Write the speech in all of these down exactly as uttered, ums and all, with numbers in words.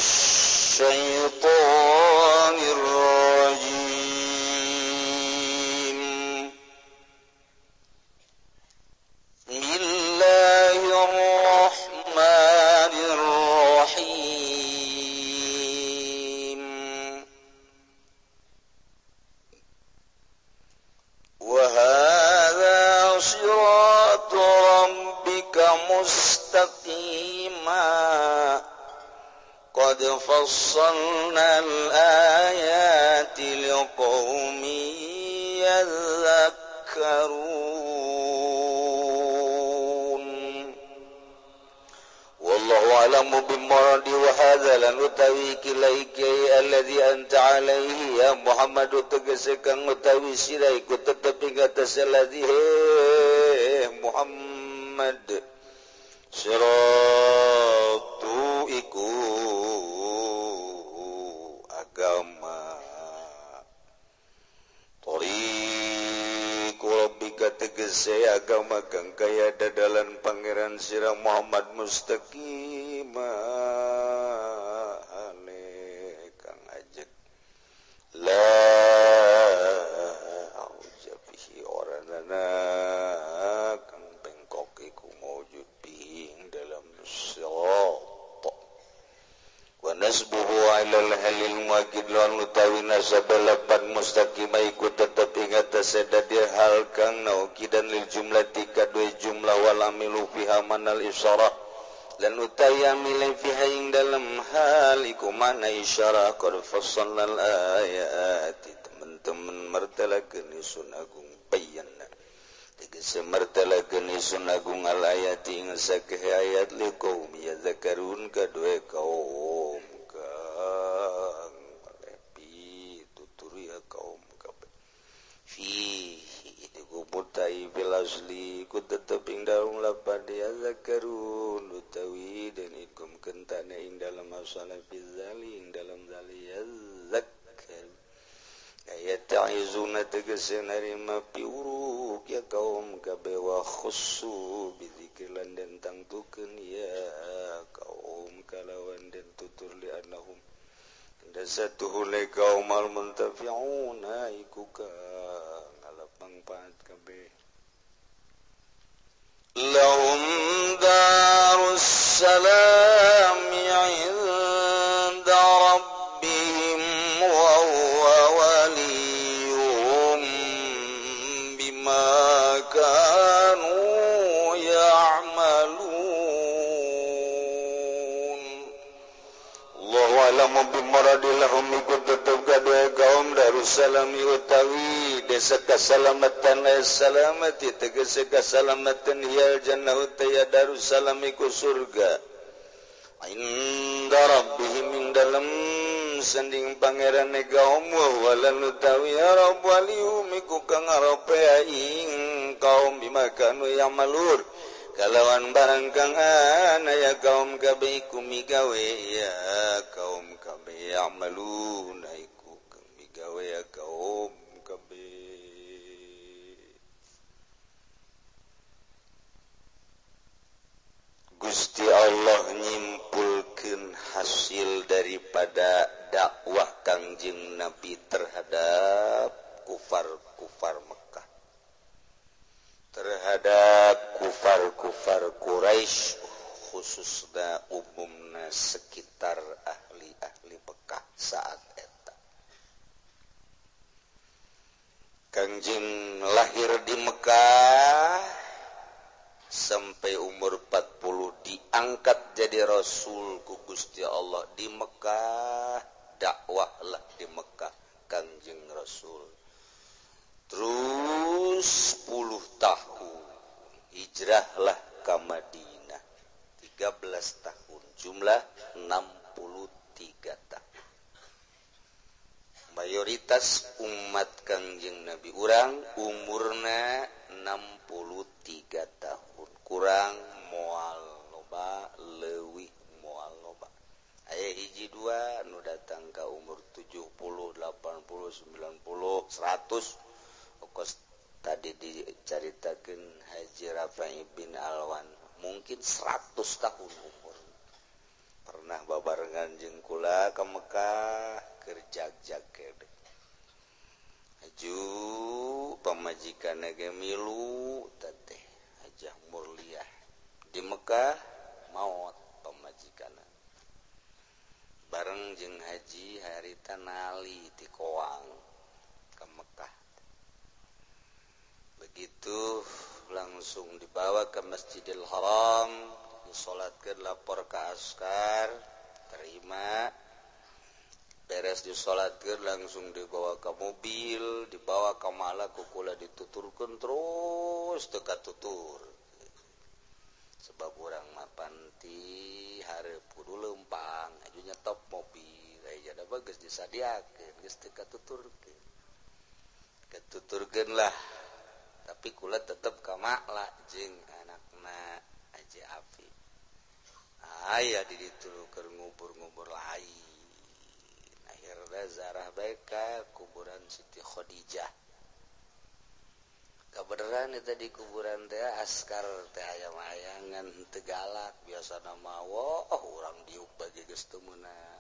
الشيطان الرجيم بسم الله الرحمن الرحيم وهذا صراط ربك مستقيما قد فصلنا الآيات لقوم يذكرون والله أعلم بمراد وهذا lan utawi kilaiki alladzi anta alaihi ya Muhammad tegese kang utawi sira iku tetep ing atas alladzi Muhammad siratu iku agama Tariqu rabbika tegese agama kang kaya dadalan pangeran sira Muhammad mustaqima ane kang ajek la aujabihi oranana kang bengkok iku maujud bihi dalam sirat wa nasbuhu alal halil muakid lan utawi nasabalapan mustaqima iku tetep ing atase dadi hal kang naukidan lil jumlati kadue jumlah wal amilu fiha manal isyarah lan utawi amil fiha ing dalam hal iku mana isyarah qad fassalnal ayati teman-teman martalakeun sun agung bayanna tegese martalakeun sun agung al ayati ing sakeh ayat liqaum yadzakarun kadue kaum kang lepi tuturi kaum kabeh fi itu putai bilasli ku tetep ing dalam lapad yadzakarun utawi dan ikum kentane ing dalam masalah bizali ing dalam zali yadzakar ayat ta'izuna tegese narima piuruk ya kaum kabeh wa khussu bizikirlan dan tangtukeun ya kaum kalawan dan tutur li annahum dasatuhu li kaum al muntafi'una iku ka ngalapang paat kabeh lahum darus salam inda rabbihim wa huwa waliyuhum bima kanu ya'malun Allahu a'lamu bimaradilahum ikut tetap kadua kaum darussalam utawi desa kasalamatan salamati tegese kasalamatan hiyal jannah utaya darussalam iku surga inda rabbihim ing dalam sanding pangeran kaum wa walan utawi rabb waliyum iku kang arepe ing kaum bima kanu yamalur kalawan barang kang ana ya kaum kabeh iku migawe ya kaum kabeh yamalun iku kang migawe ya kaum kabeh Gusti Allah nyimpulkeun hasil daripada dakwah Kangjeng Nabi terhadap kufar-kufar Mekah terhadap kufar-kufar Quraisy khususna umumna sekitar ahli-ahli Mekah saat eta Kangjeng lahir di Mekah sampai umur empat puluh diangkat jadi rasul ku Gusti Allah di Mekah dakwahlah di Mekah Kangjeng Rasul terus sepuluh tahun hijrahlah ke Madinah tiga belas tahun jumlah enam puluh tiga tahun mayoritas umat Kangjeng Nabi urang umurna enam puluh tiga tahun kurang moal loba leuwih moal loba aya hiji dua nu datang ka umur tujuh puluh, delapan puluh, sembilan puluh, seratus okos tadi dicaritakeun Haji Rafa'i bin Alwan mungkin seratus tahun umur pernah babarengan jeung kula ka Mekah keur jag-jag kede aju pamajikan ge milu teteh Hajah Murliah di Mekah maot pamajikan bareng jeung haji harita nali ti Koang ke Mekah. Begitu langsung dibawa ke Masjidil Haram, disolatkeun lapor ka askar, terima. Beres disolatkeun langsung dibawa ke mobil, dibawa ka mala kukula dituturkeun terus teu katutur. Sebab urang mapan ti hareup kudu leumpang, aju nyetop mobil, aya da geus disadiakeun, geus teu katuturkeun. Katuturkeun lah. Tapi kula tetep ka makla jeung anakna Haji Afi. Aya di ditu keur ngubur-ngubur lain. Akhirna zarah bae ka kuburan Siti Khadijah. Kabeneran eta di kuburan teh askar teh hayang-hayangan teu galak biasana mah wah urang diuk bage geus teu meunang.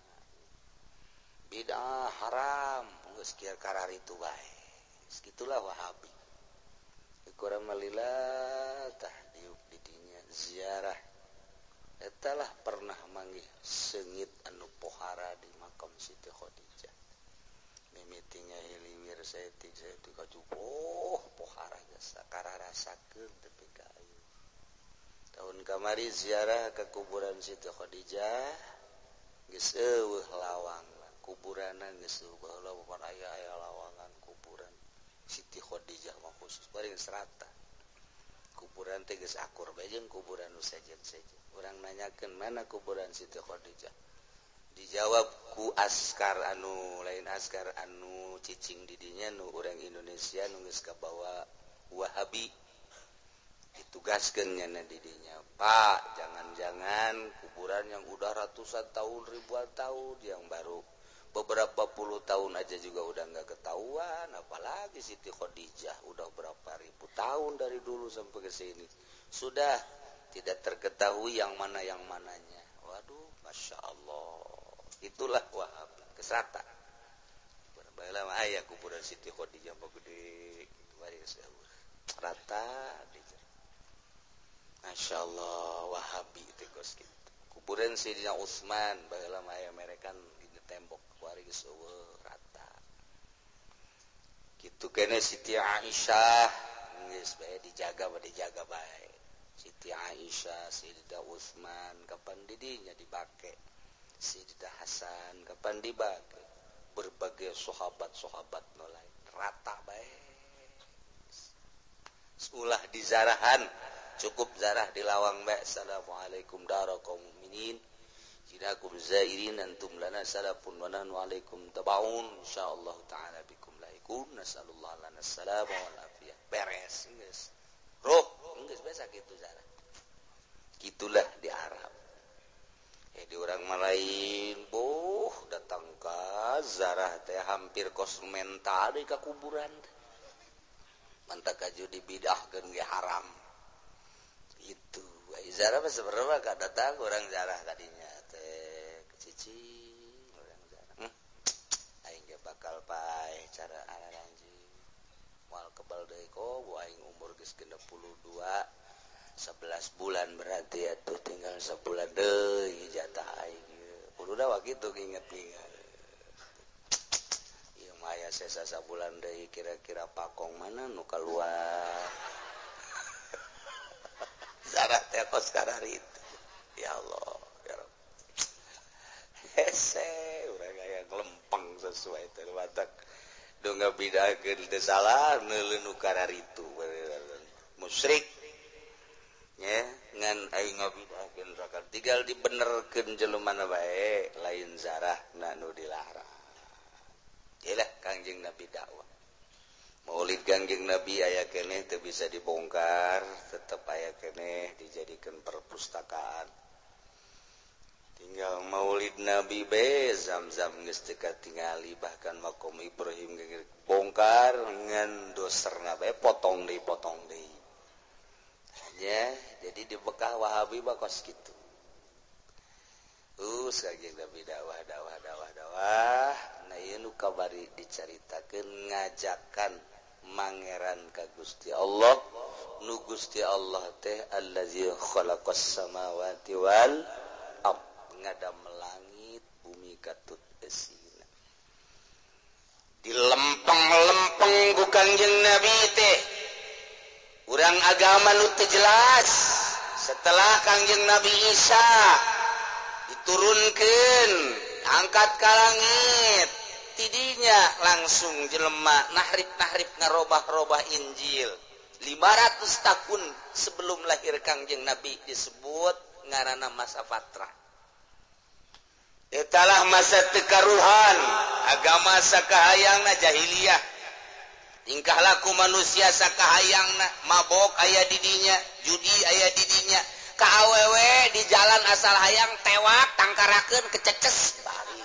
Bidah haram geus kieu kararitu bae. Segitulah Wahabi. Kurang malila tah diuk di dinya ziarah eta lah pernah manggih seungit anu pohara di makam Siti Khadijah mimitingnya hiliwir saeutik saeutik kajuboh pohara geus sakararasakeun tepi ka ayeuna tahun kamari ziarah ke kuburan Siti Khadijah geus eueuh lawang kuburanna geus eueuh baheula papan aya-aya lawangan kuburan Siti Khadijah mah khusus paling serata kuburan teh geus akur bae jeung kuburan nu sejen-sejen urang nanyakeun mana kuburan Siti Khadijah dijawab ku askar anu lain askar anu cicing di dinya nu urang Indonesia nu geus kabawa Wahabi ditugaskeun nya di dinya Pak jangan-jangan kuburan yang udah ratusan tahun ribuan tahun yang baru beberapa puluh tahun aja juga udah nggak ketahuan, apalagi Siti Khadijah udah berapa ribu tahun dari dulu sampai ke sini sudah tidak terketahui yang mana yang mananya. Waduh, masya Allah, itulah Wahabi kesrata. Berbalah ayah kuburan Siti Khadijah bagede, waris rata, masya Allah Wahabi itu kos gitu. Kuburan Sayyidina Utsman, baheula ayah mereka di tembok waris eueuh rata. Kitu kene Siti Aisyah geus bae dijaga bae dijaga bae. Siti Aisyah, Sayyidina Utsman kapan di dinya dibake. Sayyidina Hasan kapan dibake. Berbagai sahabat-sahabat nu lain rata bae. Ulah dizarahan cukup zarah di lawang bae. Assalamualaikum daraqaum mukminin. Jinakum zairin antum lana salafun wa nahnu alaikum tabaun insyaallah taala bikum laikun nasallallahu lana salam wal afiyah beres geus roh geus biasa kitu zarah gitulah di Arab eh di urang malain boh datang ka zarah teh hampir kos mental di ka kuburan mantak kajudi bidahkeun ge haram itu ai zarah mah seberapa ka datang urang zarah kadinya cici orang jarang hmm. Aing ge bakal pae cara araranji moal kebal deui ko bu aing umur geus genep puluh dua sebelas bulan berarti atuh tinggal sebulan deui jatah aing kudu da kitu inget-inget ieu mah aya sesa sabulan deui kira-kira pakong mana nu kaluar zarah teh kos kararitu ya Allah hese urang aya lempeng sesuai teh watak do ngabidakeun teh salah neuleun nu kararitu musyrik nya ngan aing ngabidakeun rakaat tinggal dibenerkeun jeleumana bae lain zarahna nu dilarang iyalah Kangjeng Nabi dakwah Maulid Kangjeng Nabi aya keneh teu bisa dibongkar tetep aya keneh dijadikeun perpustakaan tinggal Maulid Nabi be zam-zam geus teu katingali bahkan makom Ibrahim geus bongkar ngan doserna bae potong deui potong deui ya jadi di Bekah Wahabi bakos kitu terus Kangjeng Nabi dakwah dakwah dakwah dakwah nah ieu nu kabari dicaritakeun ngajakan mangeran ka Gusti Allah nu Gusti Allah teh allazi khalaqas samawati wal ard ngadamel langit bumi katut eusina dilempeng-lempeng ku Kangjeng Nabi teh urang agama nu teu jelas setelah Kangjeng Nabi Isa diturunkeun angkat ka langit tidinya langsung jelema nahrib-nahrib ngarobah-robah Injil lima ratus tahun sebelum lahir Kangjeng Nabi disebut ngaranna masa fatra etalah masa tekaruhan agama sakahayangna jahiliyah tingkah laku manusia sakahayangna mabok aya di dinya judi aya di dinya ka awewe di jalan asal hayang tewak tangkarakeun kececes bari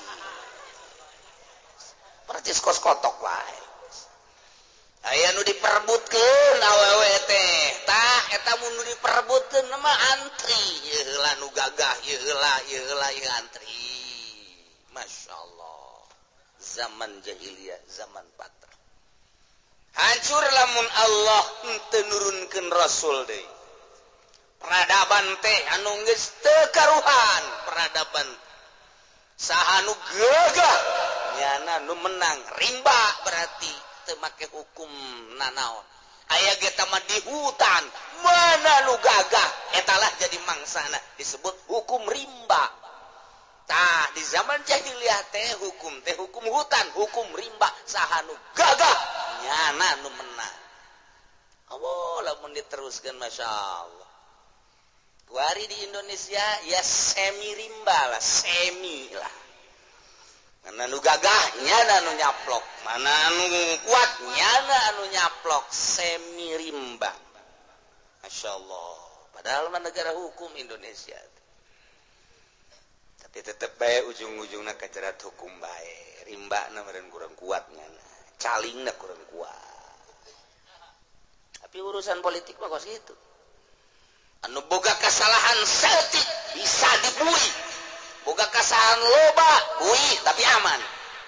percis kos kotok wae aya nu diperebutkeun awewe teh tah eta mun nu diperebutkeun mah antri ieu heula nu gagah ieu heula ieu heula ieu antri masyaallah zaman jahiliyah zaman fatra hancur lamun Allah henteu nurunkeun rasul deui peradaban teh anu geus teu karuhan peradaban saha nu gagah nyana nu menang rimba berarti teu make hukum nanaon aya ge mah di hutan mana nu gagah etalah jadi mangsana disebut hukum rimba tah di zaman jahiliyah teh hukum teh hukum hutan hukum rimba saha nu gagah nyana nu menang Allah lamun diteruskeun masyaallah kuari di Indonesia ya semi rimba lah semi lah mana nu gagah nyana nu nyaplok mana anu kuat nyana anu nyaplok semi rimba masyaallah padahal mah negara hukum Indonesia tapi tetep bae ujung-ujungna kacerat hukum bae rimbana meureun kurang kuat nyana calingna kurang kuat tapi urusan politik mah kos gitu anu boga kesalahan setik bisa dibuih boga kesalahan loba buih tapi aman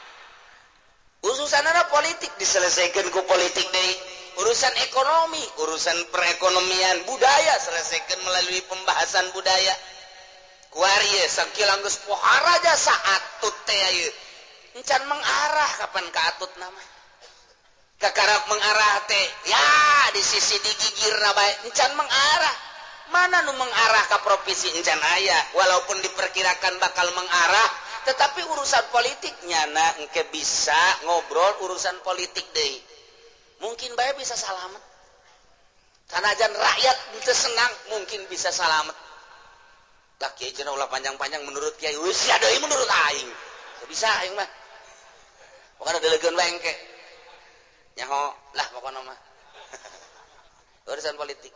urusanana politik diselesaikan ku politik deui urusan ekonomi urusan perekonomian budaya selesaikan melalui pembahasan budaya kuari sakilang geus pohara jasa atut teh ieu encan mengarah kapan ka atut nama kakarap mengarah teh ya di sisi digigirna bae encan mengarah mana nu mengarah ke provinsi encan aya walaupun diperkirakan bakal mengarah tetapi urusan politiknya na engke bisa ngobrol urusan politik deui mungkin bae bisa salamet sanajan rakyat teu senang mungkin bisa salamet tak kieu cenah ulah panjang-panjang menurut kiai wis sia deui menurut aing teu bisa aing mah pokona deulegeun wae engke nyaho lah pokona mah urusan politik.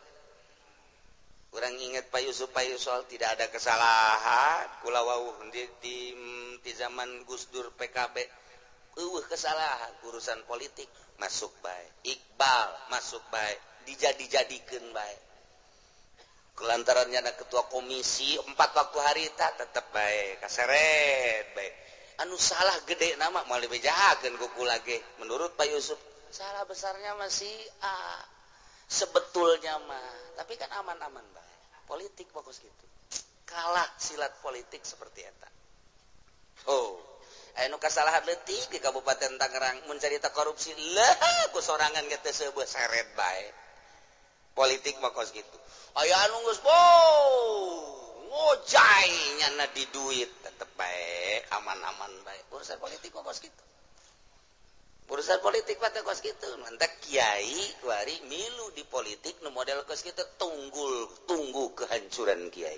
Orang ingat Pak Yusuf Pak Yusuf tidak ada kesalahan kula wauh di, di, di zaman Gus Dur P K B eueuh kesalahan urusan politik masuk bae Iqbal masuk bae dijadi-jadikeun bae kelantarannya ada ketua komisi empat waktu hari tak tetep bae kaseret bae anu salah gede nama moal dibejahakeun ku kula ge menurut Pak Yusuf salah besarnya masih A sebetulnya mah tapi kan aman-aman bae politik fokus gitu kalah silat politik seperti eta oh anu kasalahan leutik di Kabupaten Tangerang mun carita korupsi lah ku sorangan ge teu seubeus seret bae politik fokus gitu aya anu geus boh ngojay nyana di duit tetep bae aman-aman bae urusan politik fokus gitu urusan politik pada kos gitu mantak kiai kuari milu di politik nu model kos gitu tunggul tunggu kehancuran kiai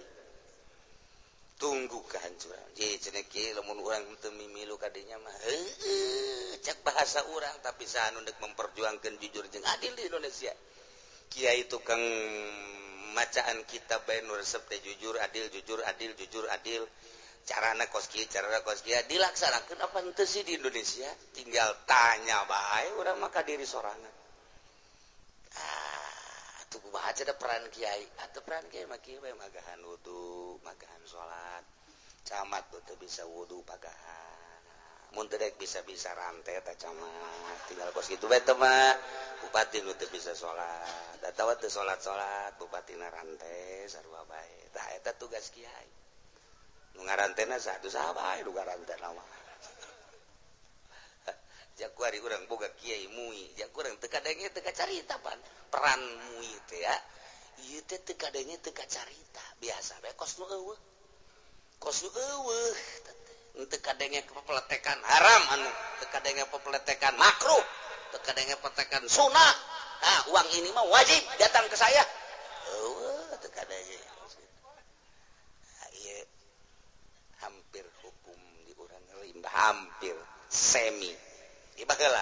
tunggu kehancuran jadi cenah kiai lamun urang teu milu kadinya mah heueuh cek bahasa urang tapi saha nu deuk memperjuangkeun jujur jeung adil di Indonesia kiai tukang macaan kitab bae nu resep teh jujur adil jujur adil jujur adil carana kos kieu carana kos kieu dilaksanakeun apa henteu sih di Indonesia tinggal tanya bae urang mah ka diri sorangan ah atuh kumaha cenah peran kiai atuh peran kiai mah kieu bae magahan wudu magahan salat camat tuh bisa wudhu pagahan mun teu bisa-bisa rantai eta camat tinggal kos kitu bae teh mah bupati nu teu bisa salat atawa teu salat-salat bupatina rantai sarua bae tah eta tugas kiai nu ngarantena satu saha bae nu ngarantena mah jak kuari urang boga kiai mui jak urang teu kadenge teu kacarita pan peran mui teh ya ieu teh teu kadenge teu kacarita biasa bae kos nu eueuh kos nu eueuh teu kadenge pepeletekan haram anu teu kadenge pepeletekan makruh teu kadenge pepeletekan sunah nah uang ini mah wajib datang ke saya eueuh teu kadenge nah, ieu hampir hukum di urang rimba hampir semi ieu baheula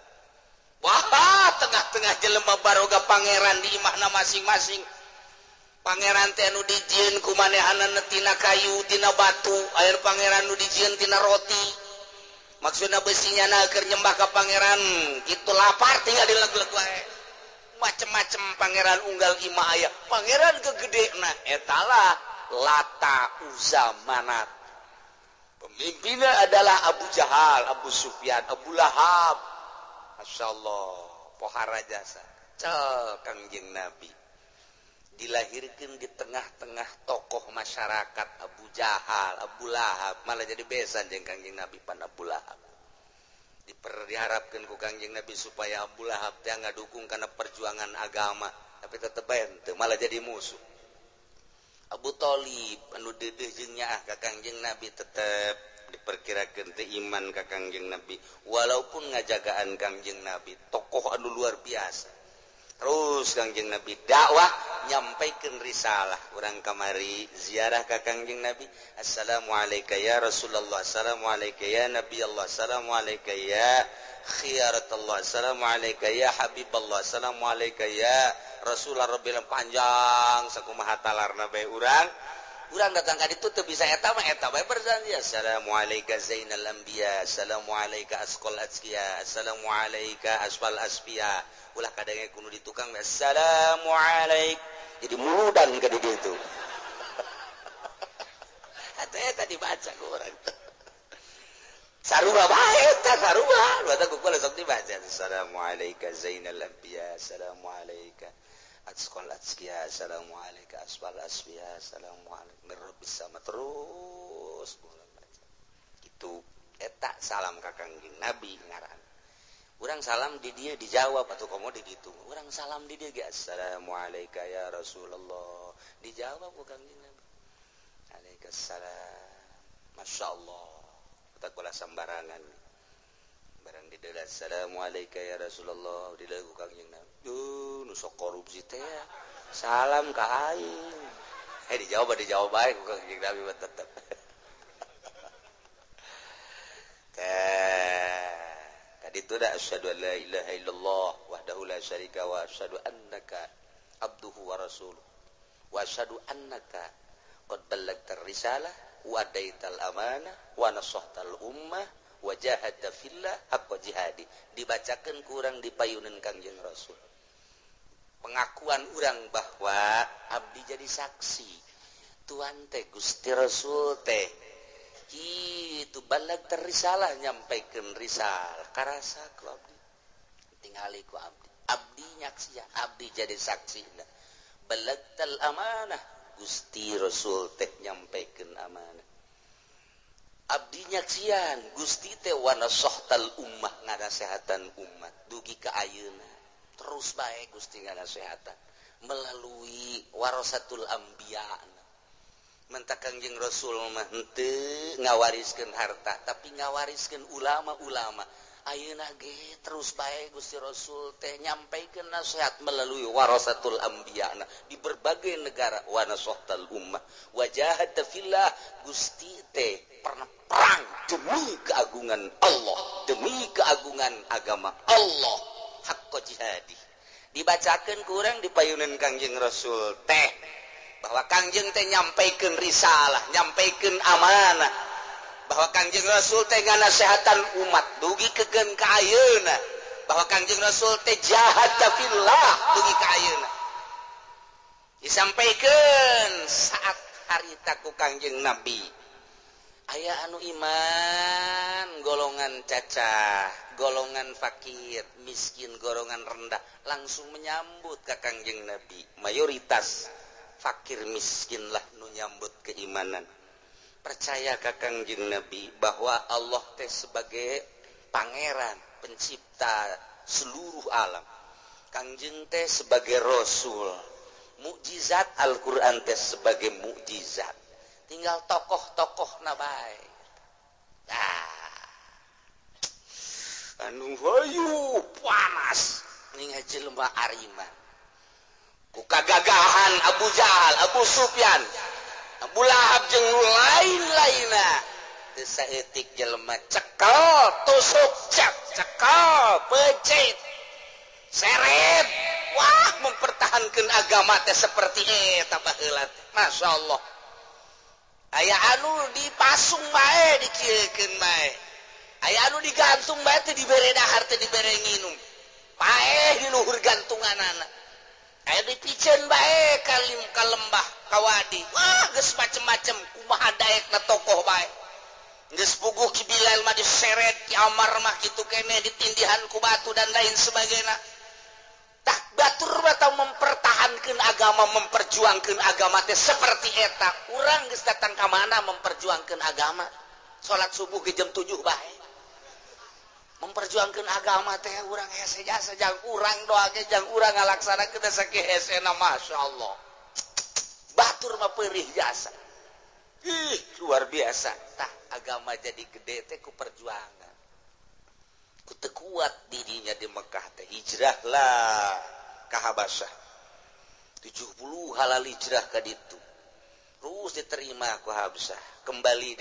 wah tengah-tengah jelema baroga pangeran di imahna masing-masing pangeran teh anu dijieun ku manehanna tina kayu tina batu aya pangeran nu dijieun tina roti maksudna besinya na keur nyembah ka pangeran kitu lapar tinggal dileg-leg wae macem-macem pangeran unggal imah aya pangeran gegedena eta lah Lata Uzza Manat pemimpinnya adalah Abu Jahal Abu Sufyan Abu Lahab masyaallah pohara jasa cel Kangjeng Nabi dilahirkan di tengah-tengah tokoh masyarakat Abu Jahal, Abu Lahab, malah jadi besan jeung Kangjeng Nabi pan Abu Lahab. Diperharapkan ku Kangjeng Nabi supaya Abu Lahab teh ngadukung kana perjuangan agama, tapi tetep bae teu malah jadi musuh. Abu Thalib anu deudeuh jeung nyaah ka Kangjeng Nabi tetep diperkirakeun teh iman ka Kangjeng Nabi walaupun ngajagaan Kangjeng Nabi tokoh anu luar biasa. Terus Kangjeng Nabi dakwah nyampaikeun risalah urang kamari ziarah ka Kangjeng Nabi assalamualaikum ya Rasulullah assalamualaikum ya Nabi Allah assalamualaikum ya khiyaratullah assalamualaikum ya Habiballah assalamualaikum ya Rasulullah rabbil panjang sakumaha talarna bae urang urang datang ka ditu teu bisa eta mah eta bae berjanji assalamualaikum zainal anbiya assalamualaikum asqal azkiya assalamualaikum asfal asfiya ulah kadang kuno di tukang assalamualaikum jadi mudan ke di itu katanya tadi baca ku orang sarua bae ta sarua lu ata ku sok dibaca assalamualaikum zainal anbiya assalamualaikum asqal azkiya assalamualaikum asfal asfiya assalamualaikum rabbis sama terus baca itu eta salam ka Kangjeng Nabi ngaran urang salam di dia dijawab atau komo di ditu urang salam di dia ge assalamualaikum ya Rasulullah dijawab ku Kangjeng Nabi Waalaikumsalam masyaallah kita kula sambarangan barang di deuleuh assalamualaikum ya Rasulullah di deuleuh ku Kangjeng Nabi duh nu sok korupsi teh salam ka aing eh dijawab dijawab bae ku Kangjeng Nabi tetep teh itu dah asyhadu an la ilaha illallah wahdahu la syarika wa asyhadu annaka abduhu wa rasuluh wa asyhadu annaka qad ballagta risalah wa adaital amanah wa nasahtal ummah wa jahadta fillah haqqa jihadi dibacakeun ku urang di payuneun Kangjeng Rasul pengakuan urang bahwa abdi jadi saksi tuan teh Gusti Rasul teh itu balag terisalah nyampaikan risalah karasa ku abdi tingali ku abdi abdi nyaksian abdi jadi saksi balag tal amanah Gusti Rasul teh nyampaikan amanah abdi nyaksian Gusti teh wa nasahtal ummah ngarasehatan umat dugi ka ayeuna terus bae Gusti ngarasehatan melalui warasatul anbiya mentak Kangjeng Rasul mah henteu ngawariskeun harta tapi ngawariskeun ulama-ulama ayeuna ge terus bae Gusti Rasul teh nyampaikeun nasihat melalui warasatul anbiya di berbagai negara wa nasahtal ummah wa jahadta fillah Gusti teh pernah perang demi keagungan Allah demi keagungan agama Allah haqqa jihadi dibacakeun ku urang di payuneun Kangjeng Rasul teh bahwa Kangjeng teh nyampaikeun risalah, nyampaikeun amanah. Bahwa Kangjeng Rasul teh nganasehatan umat dugi kekeun ka ayeuna. Bahwa Kangjeng Rasul teh jahad fillah dugi ka ayeuna. Disampaikeun saat harita ku Kangjeng Nabi. aya anu iman golongan cacah, golongan fakir, miskin, golongan rendah langsung menyambut ka Kangjeng Nabi. Mayoritas fakir miskin lah nu nyambut keimanan. Percaya ka Kangjeng Nabi bahwa Allah teh sebagai pangeran pencipta seluruh alam. Kangjeng teh sebagai rasul. Mukjizat Al-Qur'an teh sebagai mukjizat. Tinggal tokoh-tokoh na bae. Ah. Anu hayu panas ning jelema ariman. Ku kagagahan Abu Jahal, Abu Sufyan, Abu Lahab jeung lain-lainna. Teu saeutik jelema cekel, tusuk cek, cekel, pecit, seret. Wah, mempertahankan agama teh seperti eta baheula teh. Masyaallah. Aya anu dipasung bae dikieukeun bae. Aya anu digantung bae teh dibere dahar teh dibere nginum. Paeh di luhur gantunganana. Aya dipiceun bae ka lim ka lembah ka wadi. Wah, geus macem-macem kumaha daekna tokoh bae. Geus puguh ki Bilal mah diseret, ki Amar mah kitu keneh ditindihan ku batu dan lain sebagainya. Tak batur batau mempertahankan agama, memperjuangkan agama teh seperti eta. Urang geus datang ka mana memperjuangkan agama? Salat subuh ke jam tujuh bae. Memperjuangkan agama teh urang hese jasa jang urang doa ge jang urang ngalaksanakeun sakieu hesena masyaallah. Batur mah peurih jasa. Ih, luar biasa. Tah agama jadi gede teh ku perjuangan. Teu kuat dirinya di Mekah teh hijrahlah ka Habasyah. tujuh puluh halal hijrah ka ditu. Terus diterima ku Habasyah, kembali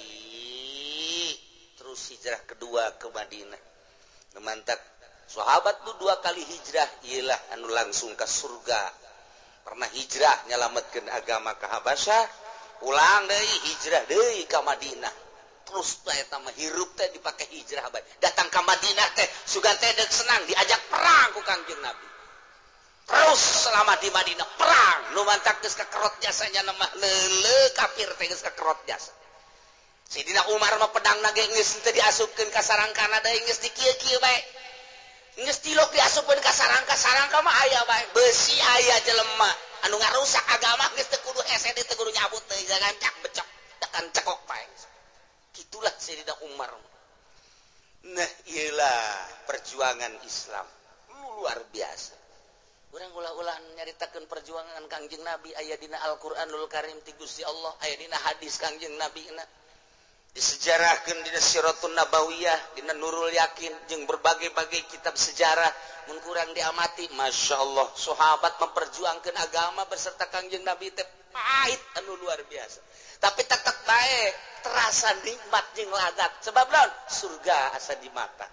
deui. Terus hijrah kedua ke Madinah. Nemantak sahabat tu dua kali hijrah ialah anu langsung ka surga. Pernah hijrah nyalametkeun agama ka Habasyah, ulang deui hijrah deui ka Madinah. Terus teh eta mah hirup teh dipake hijrah bae. Datang ke Madinah teh sugan teh deuk senang diajak perang ku Kangjeng Nabi. Terus selama di Madinah perang, nu mantak geus kakerot jasanya mah leuleuh kafir teh geus kakerot jasa. Sidina Umar mah pedangna ge geus teu diasupkeun ka sarangkana deui geus dikieu-kieu bae. Geus tilok diasupkeun ka sarangka, sarangka mah aya bae. Besi aya jelema anu ngarusak agama geus teu kudu hese teu kudu nyabut teh jangan cak becok, tekan cekok bae. Itulah Sayyidina Umar. Nah, iyalah perjuangan Islam. Luar biasa. Urang ulah-ulah nyaritakeun perjuangan Kangjeng Nabi aya dina Al-Qur'anul Karim ti Gusti Allah, aya dina hadis Kangjeng Nabi na. Disejarahkeun dina Siratun Nabawiyah, dina Nurul Yakin jeung berbagai-bagai kitab sejarah mun kurang diamati, masyaallah sahabat memperjuangkeun agama beserta Kangjeng Nabi teh pahit anu luar biasa. Tapi tetap baik, terasa nikmat jeung lagat. Sebab naon? Surga asa di mata.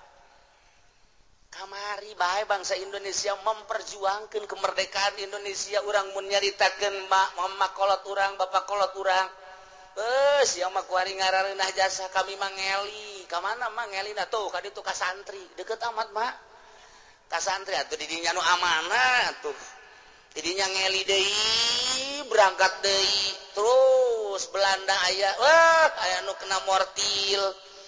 Kamari bae bangsa Indonesia memperjuangkan kemerdekaan Indonesia. Urang mun nyaritakeun mama kolot urang, bapak kolot urang. Eh, sia mah kuari ngarareunah jasa kami mah ngeli. Ka mana mah ngelina tuh ka ditu ka santri. Deukeut amat mah. Ka santri atuh di dinya nu amanah atuh. Di dinya ngeli deui, berangkat deui. Terus Belanda aya, wah, aya nu kena mortil,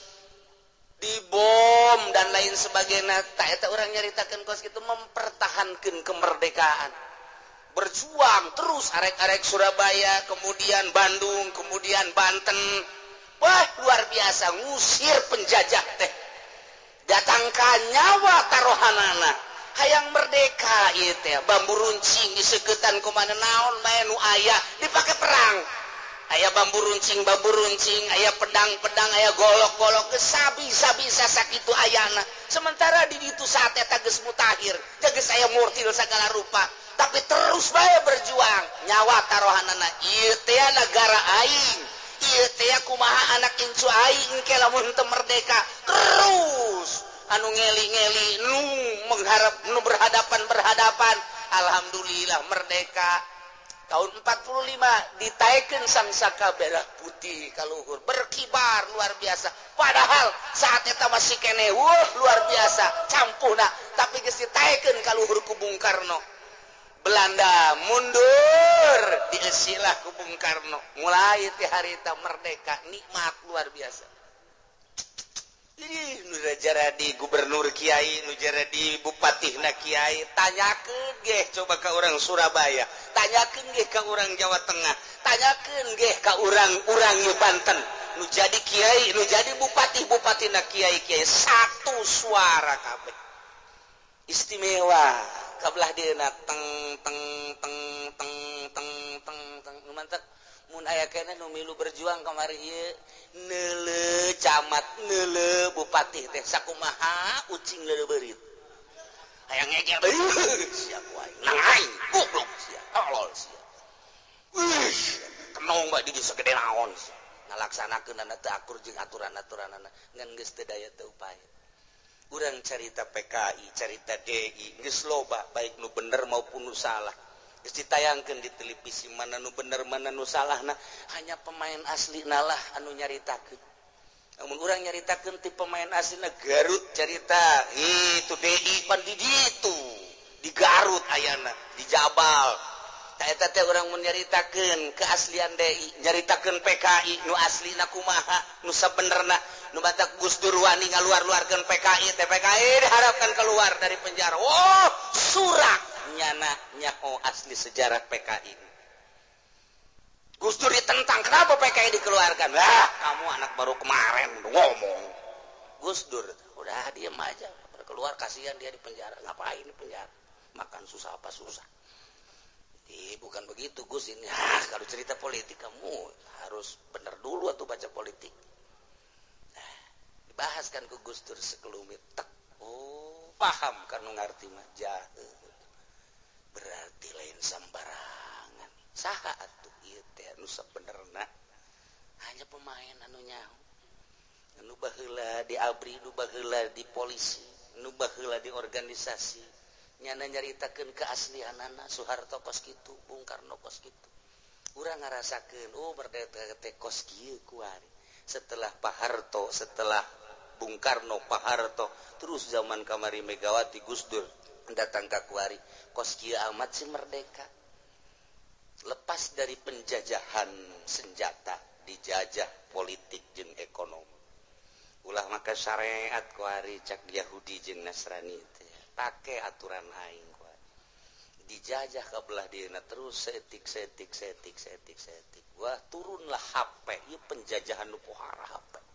dibom dan lain sebagainya. Tak eta urang nyaritakeun kos kitu mempertahankan kemerdekaan. Berjuang terus arek-arek Surabaya, kemudian Bandung, kemudian Banten. Wah, luar biasa ngusir penjajah teh. Datangkan nyawa taruhanana. Hayang merdeka ieu teh bambu runcing diseuketan ku mana naon bae nu aya dipake perang. Aya bambu runcing, bambu runcing, aya pedang-pedang, aya golok-golok, geus sabisa-bisa sakitu ayana. Sementara di ditu saat eta geus mutakhir, geus aya murtil sagala rupa, tapi terus bae berjuang. Nyawa taruhanana ieu teh negara aing. Ieu teh kumaha anak incu aing engke lamun teu merdeka. Terus anu ngeli-ngeli nu mengharap nu berhadapan-berhadapan. Alhamdulillah merdeka. Tahun empat puluh lima ditaikeun sangsaka merah putih ka luhur, berkibar luar biasa. Padahal saat eta masih keneh wah luar biasa campuhna, tapi geus ditaikeun ka luhur ku Bung Karno. Belanda mundur diesilah ku Bung Karno mulai ti harita merdeka nikmat luar biasa. Ih, nu jadi gubernur Kiai, nu jadi bupatihna Kiai, tanyakeun ge coba ka urang Surabaya, tanyakeun ge ka urang Jawa Tengah, tanyakeun ge ka urang-urang nu Banten, nu jadi Kiai, nu jadi bupati bupatina Kiai-kiai satu suara kabeh. Istimewa. Kabelah dieuna teng teng teng teng teng teng teng nu mantep mun aya keneh nu milu berjuang kamari ieu neule camat neule bupati teh sakumaha ucing leuleurit aya ngegel deui sia wae nang aing goblok sia tolol sia wih kenong mah di segede naon ngalaksanakeun anu teu akur jeung aturan-aturanana ngan geus teu daya teu upaya. Urang carita P K I, carita D I, geus loba baik nu bener maupun nu salah. Geus ditayangkeun di televisi mana nu bener mana nu salahna hanya pemain aslina lah anu nyaritakeun. Namun urang nyaritakeun ti pemain aslina Garut carita itu D I pan di ditu, di Garut ayana, di Jabal. Ta eta teh urang mun nyaritakeun keaslian D I, nyaritakeun P K I nu aslina kumaha, nu sabenerna. Nu batak Gus Dur wani ngaluar-luarkeun P K I teh P K I diharapkan keluar dari penjara. Oh, surak nyana nyaho asli sejarah P K I. Gus Dur ditentang, kenapa P K I dikeluarkan? Lah, kamu anak baru kemarin ngomong. Gus Dur, udah diam aja. Keluar kasihan dia di penjara. Ngapain di penjara? Makan susah apa susah. Eh, bukan begitu Gus ini. Ah, kalau cerita politik kamu harus benar dulu atau baca politik. Bahas kan ku Gus Dur sekelumit tak oh paham kan nu ngarti mah jahe berarti lain sambarangan saha atuh ieu teh anu sabenerna hanya pemain anu nyaho anu baheula di abri nu baheula di polisi nu baheula di organisasi nyana nyaritakeun keaslianana Soeharto kos kitu Bung Karno kos kitu urang ngarasakeun oh merdeka teh kos kieu kuari setelah Pak Harto setelah Bung Karno, Pak Harto, terus zaman kamari Megawati, Gus Dur datang ke kuari, kos kieu amat si merdeka. Lepas dari penjajahan senjata, dijajah politik jeung ekonomi. Ulah maka syariat kuari cak Yahudi jeung Nasrani teh. Pake aturan aing kuari. Dijajah kabelah dieuna terus setik setik setik setik setik. Wah, turunlah H P, ieu penjajahan nu pohara H P.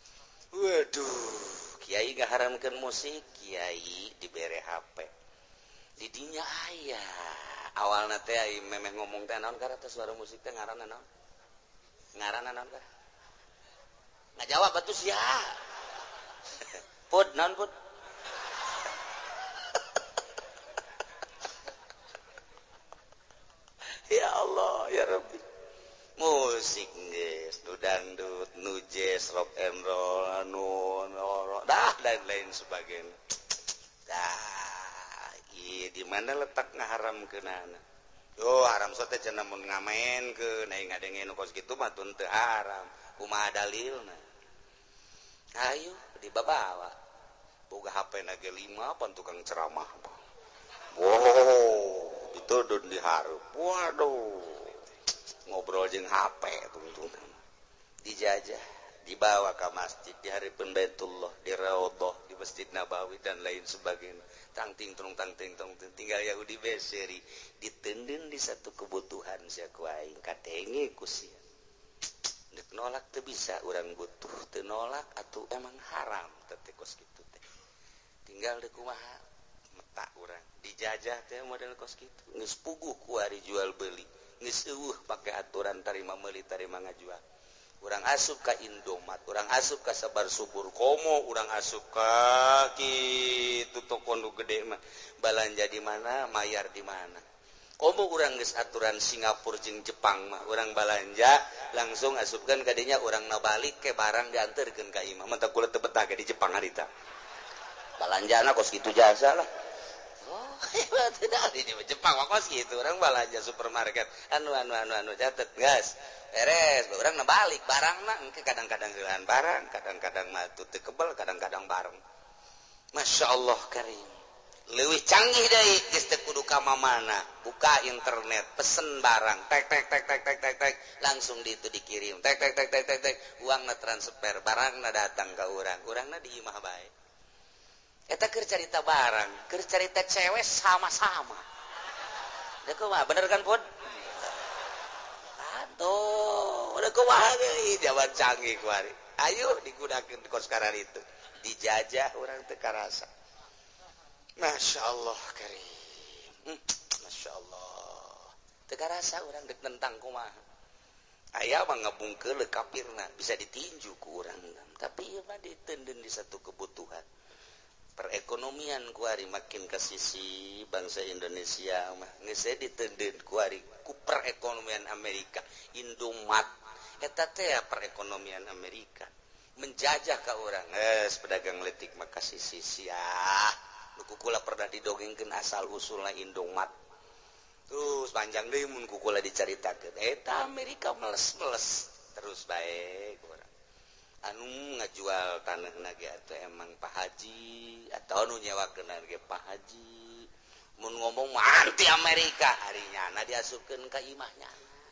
Waduh, Kiai gak haramkan musik, Kiai dibere H P. Didinya aya. Awalna teh ai memeh ngomong teh naon karata suara musik teh ngaranna naon? Ngaranna naon kah? Ngajawab atuh sia. Pud naon pud? Ya Allah, ya Rabbi. Musik geus nu dangdut nu jazz rock and roll nu dah dan lain sebagainya dah ieu di mana letak ngaharamkeunana yo haram sote cenah mun ngamenkeun aing ngadengeun kos kitu mah tun teu haram kumaha dalilna ayo dibabawa boga H P na ge lima pan tukang ceramah wow ditudun diharup waduh ngobrol jeung H P tungtung dijajah dibawa ke masjid di hari Baitullah di Raudhah di Masjid Nabawi dan lain sebagainya tang ting tung tang ting tung tinggal Yahudi beseri ditendin di satu kebutuhan sia ku aing katenge ku sia nek nolak teu bisa urang butuh teu nolak atuh emang haram teh kos kitu teh tinggal deuk kumaha meta urang dijajah teh model kos kitu geus puguh ku ari jual beuli geus eueuh pake aturan tarima meuli tarima ngajual urang asup ka Indomaret urang asup ka Sabar Subur komo urang asup ka kitu toko nu gede mah balanja di mana mayar di mana komo urang geus aturan Singapura jeung Jepang mah urang balanja langsung asupkeun ka dinya urang na balik ke barang dianterkeun ka imah mah teu kula teu betah di Jepang harita balanjana kos kitu jasa lah. Oh, tidak di Jepang kos gitu orang balanja supermarket anu anu anu anu catet gas beres orang na balik barang na engke kadang-kadang heulan barang kadang-kadang mah teu kebal kadang-kadang bareng Masya Allah karim leuwih canggih deui geus teu kudu ka mana buka internet pesen barang tek tek tek tek tek tek tek langsung di itu dikirim tek tek tek tek tek tek uangna transfer barangna datang ka urang urangna di imah bae eta keur carita barang keur carita cewek sama-sama da kumaha bener kan Pun aduh udah kumaha deui jawaban canggih kuari ayo digunakeun kos karar itu dijajah urang teu karasa. Masya Allah karim hmm, Masya Allah teu karasa urang dek tentang kumaha aya mah ngabungkeul kafirna bisa ditinju ku urang tapi ieu mah diteudeun di satu kebutuhan perekonomian kuari makin ke sisi bangsa Indonesia mah geus diteudeun kuari ku perekonomian Amerika Indomat eta teh perekonomian Amerika menjajah ka urang geus pedagang letik mah ka sisi sia kukula pernah didongengkeun asal usulna Indomat terus panjang deui mun kukula dicaritakeun eta Amerika meles-meles terus baik urang anu ngajual tanahna ge atuh emang Pak Haji atau anu nyewakeun ge Pak Haji mun ngomong mah anti Amerika harinyana diasupkeun ka imahnya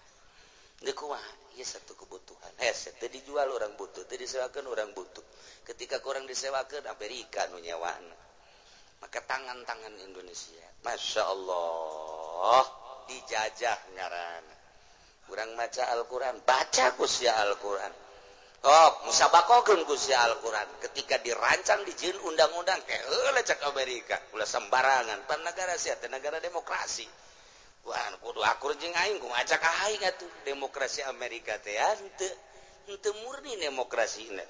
geus kumaha ieu satu kebutuhan hese teu dijual urang butuh teu disewakeun urang butuh ketika kurang disewakeun Amerika anu nyewana maka tangan-tangan Indonesia Masya Allah dijajah ngaranna urang maca Al-Quran baca ku sia Al-Quran oh musabakokeun ku sia Al-Quran ketika dirancang dijieun undang-undang keula cak Amerika ulah sembarangan pan negara sia teh negara demokrasi wah kudu akur jeung aing ku ngajak aing atuh demokrasi Amerika teh henteu henteu murni demokrasina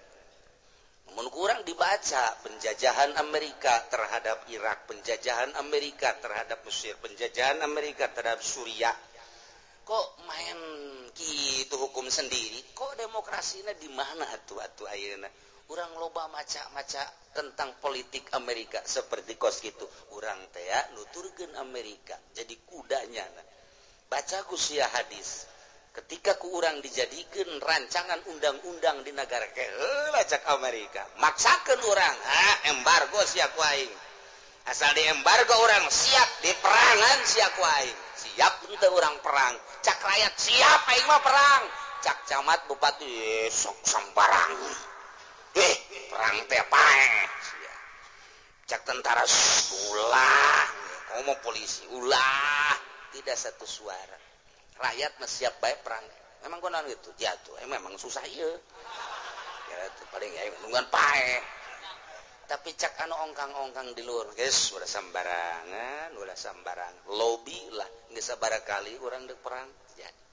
mun kurang dibaca penjajahan Amerika terhadap Irak, penjajahan Amerika terhadap Mesir, penjajahan Amerika terhadap Suriah. Kok main kitu hukum sendiri? Kok demokrasinya di mana atuh atuh ayeuna? Urang loba maca-maca tentang politik Amerika seperti kos kitu. Urang teh ya nuturkeun Amerika jadi kudanya. Baca ku sia hadis. Ketika ku urang dijadikeun rancangan undang-undang di negara keheula cak Amerika maksakeun urang ha embargo sia ku aing asal di embargo urang siap diperangan sia ku aing siap henteu urang perang cak rakyat siap aing mah perang cak camat bupati sok sambarang eh perang teh pae sia cak tentara ulah ngomong polisi ulah tidak satu suara rakyat mah siap bae perang memang kunaon gitu jatuh eh, memang susah ieu ya itu paling ya nungguan pae tapi cak anu ongkang-ongkang di luar geus udah sambarangan udah sambarangan lobby lah geus sabarakali urang deuk perang jadi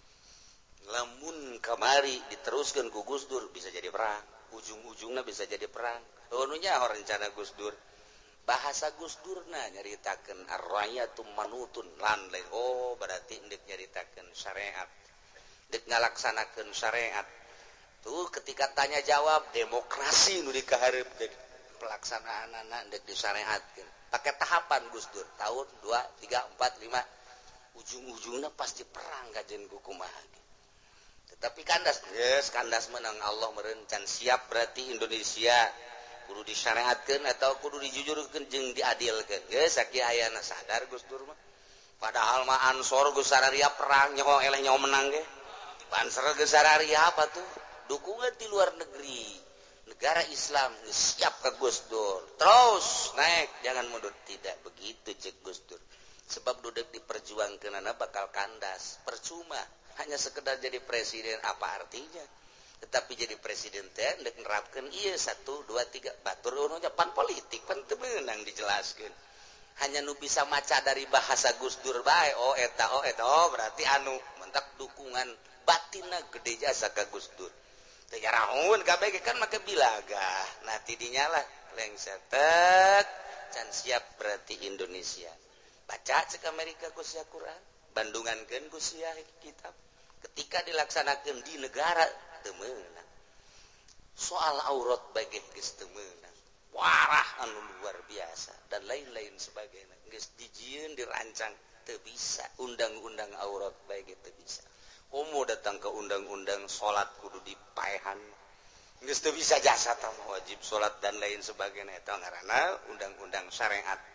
lamun kamari diteruskeun ku Gus Dur bisa jadi perang ujung-ujungna bisa jadi perang anu nyaho rencana Gus Dur bahasa Gus Durna nyaritakeun ar-rayatu manutun lan lain oh berarti endek nyaritakeun syariat dek ngalaksanakeun syariat tuh ketika tanya jawab demokrasi nu dikaharep dek pelaksanaanana endek disyariatkeun pakai tahapan Gus Dur tahun dua tiga empat lima ujung-ujungna pasti perang kajen ku kumaha tetapi kandas geus kandas menang Allah meureun can siap berarti Indonesia kudu disyariatkeun atau kudu dijujurkeun jeung diadilkeun geus sakieu ayana sadar Gus Dur mah padahal mah Ansor geus sararia perang nyaho eleh nyaho menang ge Banser geus sararia apa tuh dukungan di luar negeri negara Islam geus siap ka Gus Dur terus naik jangan mundur tidak begitu cek Gus Dur sebab duduk diperjuangkeunana bakal kandas percuma hanya sekedar jadi presiden apa artinya tetapi jadi presiden teh ndek nerapkeun ieu satu dua tiga batur ununya pan politik pan teu meunang dijelaskeun hanya nu bisa maca dari bahasa Gus Dur bae oh eta oh eta oh berarti anu mentak dukungan batinna gede jasa ka Gus Dur teu nyaraun kabeh kan make bilaga nah tidinya lah lengser tek can siap berarti Indonesia baca cek Amerika ku sia Quran bandungankeun ku sia kitab ketika dilaksanakeun di negara temenang soal aurat bagi geus temenang warah anu luar biasa dan lain-lain sebagainya geus dijieun dirancang teu bisa undang-undang aurat bagi teu bisa komo datang ke undang-undang salat kudu dipaehan geus teu bisa jasa tah wajib salat dan lain sebagainya eta ngaranna undang-undang syariat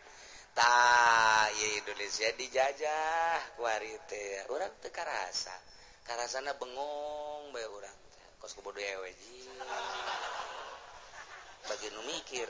tah ieu Indonesia dijajah ku ari teh urang teu karasa karasana bengong bae urang kos kubodo ewe ji bagi nu mikir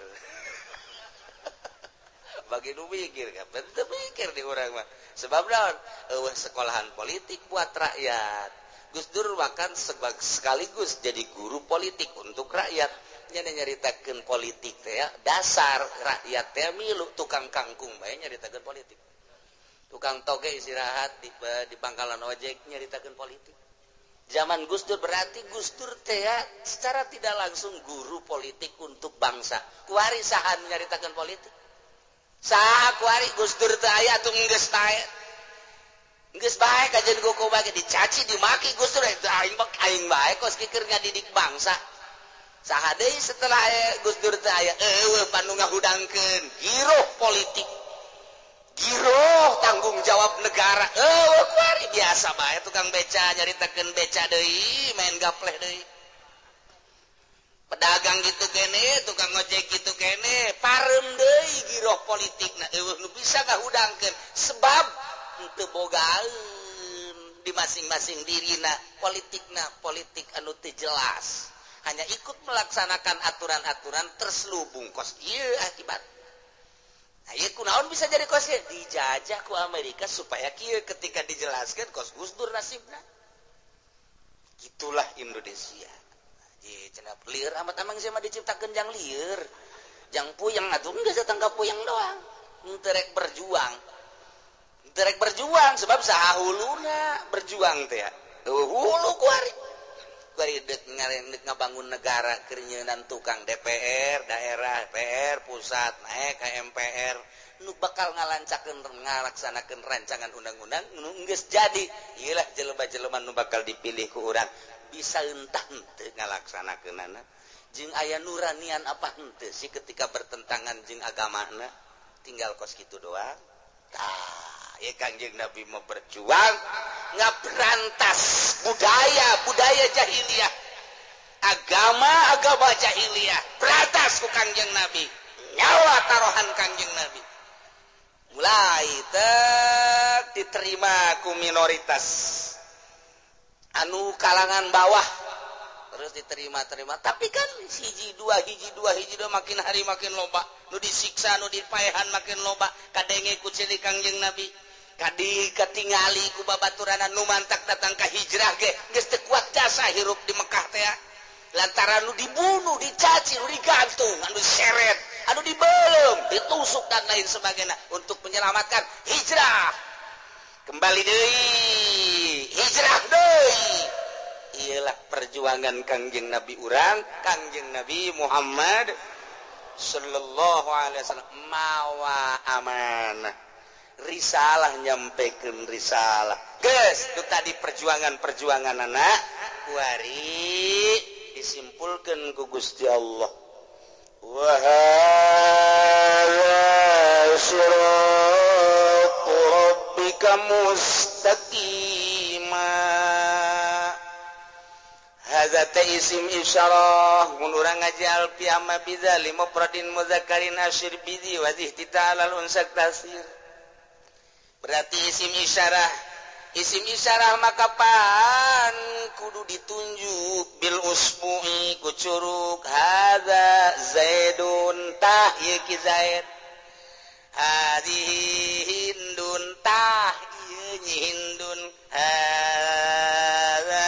bagi nu mikir kan teu mikir di urang mah sebab naon eueuh sekolahan politik buat rakyat Gus Dur bahkan sekaligus jadi guru politik untuk rakyat nya nyaritakeun politik teh ya dasar rakyat teh milu tukang kangkung bae nyaritakeun politik tukang toge istirahat di, di pangkalan ojek nyaritakeun politik zaman Gus Dur berarti Gus Dur teh ya secara tidak langsung guru politik untuk bangsa kuari sahan nyaritakeun politik saha kuari Gus Dur teh aya atuh geus tae geus bae kajen goko bae dicaci dimaki Gus Dur teh aing aing bae kos kikir ngadidik bangsa saha deui setelah Gus Dur teh aya eueuh panu ngahudangkeun giroh politik giroh tanggung jawab negara eueuh kuari biasa bae tukang beca nyaritakeun beca deui main gapleh deui pedagang gitu kene tukang ojek gitu kene parem deui giroh politikna eueuh nu bisa ngahudangkeun sebab teu bogaeun di masing-masing dirina politikna politik anu teu jelas hanya ikut melaksanakan aturan-aturan terselubung kos ieu akibat nah ieu kunaon bisa jadi kos ieu dijajah ku Amerika supaya kieu ketika dijelaskan kos Gus Dur nasibna gitulah Indonesia jadi cenah lieur amat amang sia mah diciptakeun jang lieur jang puyeng atuh geus datang ka puyeng doang teu rek berjuang teu rek berjuang sebab saha huluna berjuang teh ya hulu kuari kuari dek ngarendek ngabangun negara kerenyenan tukang D P R daerah D P R pusat naik ka M P R nu bakal ngalancakeun ngalaksanakeun rancangan undang-undang nu geus jadi ieulah jelema-jelema nu bakal dipilih ku urang bisa entah henteu ngalaksanakeunana jeung aya nuranian apa henteu sih ketika bertentangan jeung agamana tinggal kos kitu doang tah ya Kangjeng Nabi mau berjuang ngaberantas budaya budaya jahiliyah agama agama jahiliyah berantas ku Kangjeng Nabi nyawa taruhan Kangjeng Nabi mulai tek diterima ku minoritas anu kalangan bawah terus diterima-terima tapi kan hiji dua hiji dua hiji dua makin hari makin loba nu disiksa nu dipaehan makin loba kadenge ku ciri Kangjeng Nabi kadi katingali ku babaturan nu mantak datang ka hijrah ge geus teu kuat jasa hirup di Mekah teh lantaran nu dibunuh dicaci nu digantung anu diseret anu dibelem ditusuk dan lain sebagainya untuk menyelamatkan hijrah kembali deui hijrah deui ialah perjuangan Kangjeng Nabi urang Kangjeng Nabi Muhammad sallallahu alaihi wasallam mawa amanah risalah nyampaikan risalah geus itu tadi perjuangan-perjuangan anak kuari disimpulkan ku Gusti Allah wa hadza siratal rabbika mustaqima hadza ta isim isyarah mun urang ngajal piyama bidzali mufradin mudzakkarin asyir bidhi wa ihtital unsak tasir berarti isim isyarah isim isyarah maka pan kudu ditunjuk bil usbu'i ku curug hadza zaidun tah ieu ki zaid hadhihi hindun tah ieu nyi hindun hadza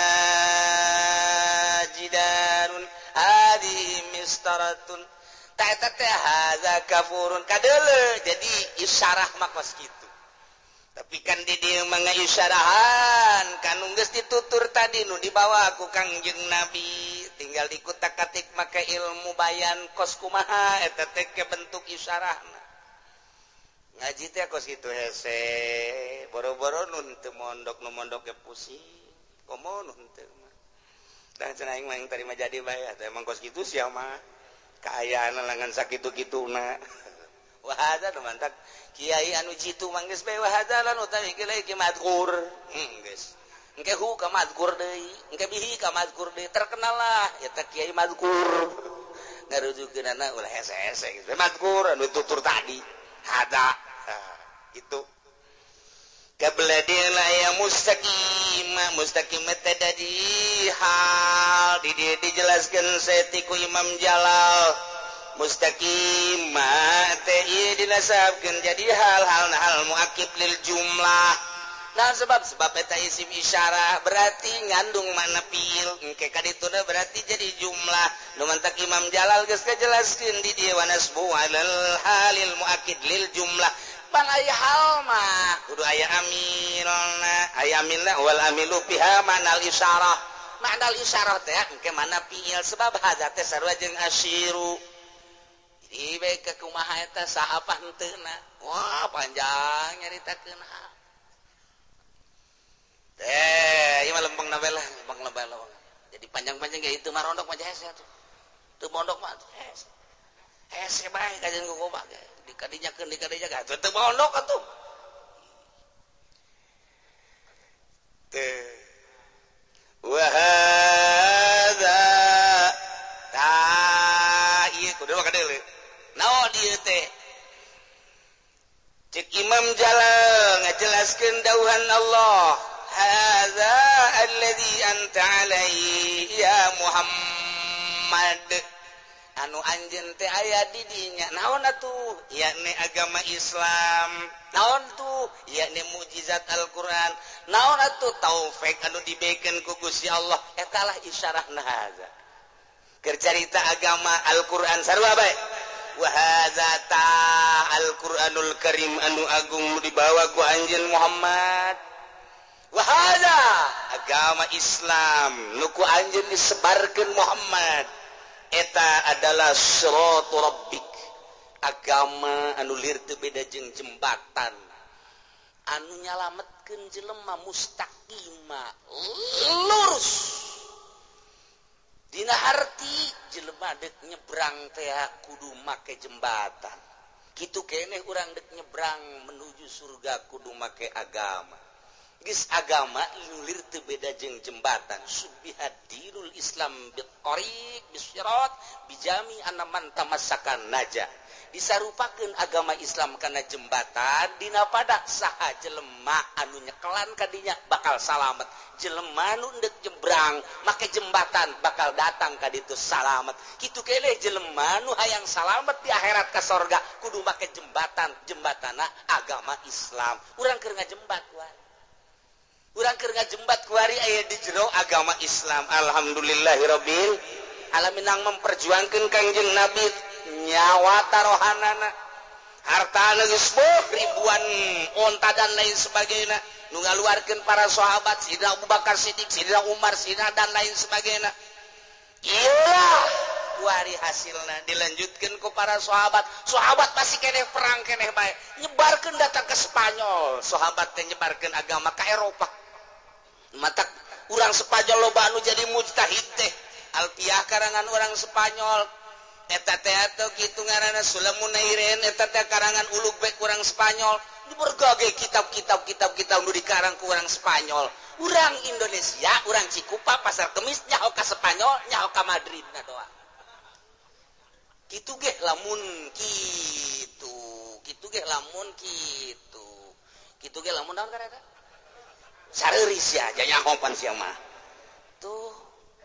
jidarun hadhihi mistaratun tah eta teh hadza kafurun kadeuleu jadi isyarah mah kos kitu tapi kan di dieu mah isyarahan kanu geus ditutur tadi nu dibawa ku Kangjeng Nabi tinggal dikutak-katik make ilmu bayan kos kumaha eta teh ke bentuk isyarahna ngaji teh kos kitu hese boro-boro nun teu mondok nu mondok ge pusing komo nun teu mah da cenah aing mah yang tarima jadi bae teh emang kos kitu sia mah kaayaan langan sakitu-kituna wah ada mantak kiai anu jitu manggeus bae wah ada lan utawi kiai ki madkur geus engke hu ka madkur deui engke bihi ka madkur deui terkenal lah eta kiai madkur ngarujukeunana ulah hese-hese geus madkur anu tutur tadi hada nah, itu kabladina ya mustaqim mustaqim tadi hal di dia dijelaskan setiku Imam Jalal mustaqim teh dinasabkeun jadi hal-hal hal muakib lil jumlah. Nah sebab sebab eta isim isyarah berarti ngandung makna fiil engke kadituna berarti jadi jumlah nu mantak Imam Jalal geus kajelaskeun di dieu wa nasbu alal halil muakid lil jumlah pan aya hal mah kudu aya amilna aya amilna wal amilu fiha manal isyarah manal isyarah teh engke mana fiil sebab hadza teh sarua jeung asyiru jadi bae ke kumaha eta saha panteuna wah panjang nyaritakeun teh ieu mah lempeng na lah lempeng na bae jadi panjang-panjang ge itu mah rondok mah hese atuh teu mondok mah hese hese bae kajian ku koba ge dikadinyakeun dikadinyakeun atuh teu mondok atuh teh wa hadza ta ieu kudu mah kadeuleu naon ieu teh cek Imam Jalal ngajelaskeun dauhan Allah hadza alladzi anta alaihi ya Muhammad anu anjeun teh aya di dinya naon atuh yakni agama Islam naon tuh yakni mukjizat Al-Qur'an naon atuh taufik anu dibeukeun ku Gusti Allah eta lah isyarahna hadza keur carita agama Al-Qur'an sarua bae wa hadza ta Al-Qur'anul Karim anu agung nu dibawa ku anjeun Muhammad wahada agama Islam nuku anjeun disebarkeun Muhammad eta adalah siratu rabbik agama anu lir teu beda jeung jembatan anu nyalametkeun jelema mustaqima lurus dina harti jelema dek nyebrang teh kudu make jembatan kitu keneh urang dek nyebrang menuju surga kudu make agama geus agama lir teu beda jeung jembatan subbihat dinul Islam bit tariq bisirat bijami anaman tamassakan naja disarupakeun agama Islam kana jembatan dina pada saha jelema anu nyekelan ka dinya bakal salamet jelema nu endek nyebrang make jembatan bakal datang ka ditu salamet kitu keneh jelema nu hayang salamet di akhirat ka sorga kudu make jembatan jembatana agama Islam urang keur ngajembat wae urang keur ngajembat kuari aya di jero agama Islam alhamdulillahirabbil alamin ang memperjuangkeun Kangjeng Nabi nyawa tarohanana hartana geus ribuan onta dan lain sebagainya nu ngaluarkeun para sahabat Sidina Abu Bakar Siddiq Sidina Umar Sidina dan lain sebagainya iyalah kuari hasilna dilanjutkeun ku para sahabat sahabat pasti keneh perang keneh bae nyebarkeun datang ke Spanyol sahabat teh nyebarkeun agama ka Eropa matak urang Spanyol loba anu jadi mujtahid teh alfiah karangan urang Spanyol eta teh atuh kitu ngaranna Sulamunairen eta teh karangan ulug bae urang Spanyol di berbagai kitab-kitab kitab-kitab nu dikarang ku urang Spanyol urang Indonesia urang Cikupa Pasar Kemis nyaho ka Spanyol nyaho ka Madrid na doa kitu ge lamun kitu kitu ge lamun kitu kitu ge lamun naon kareta sareuris ya janya hopan sia mah tuh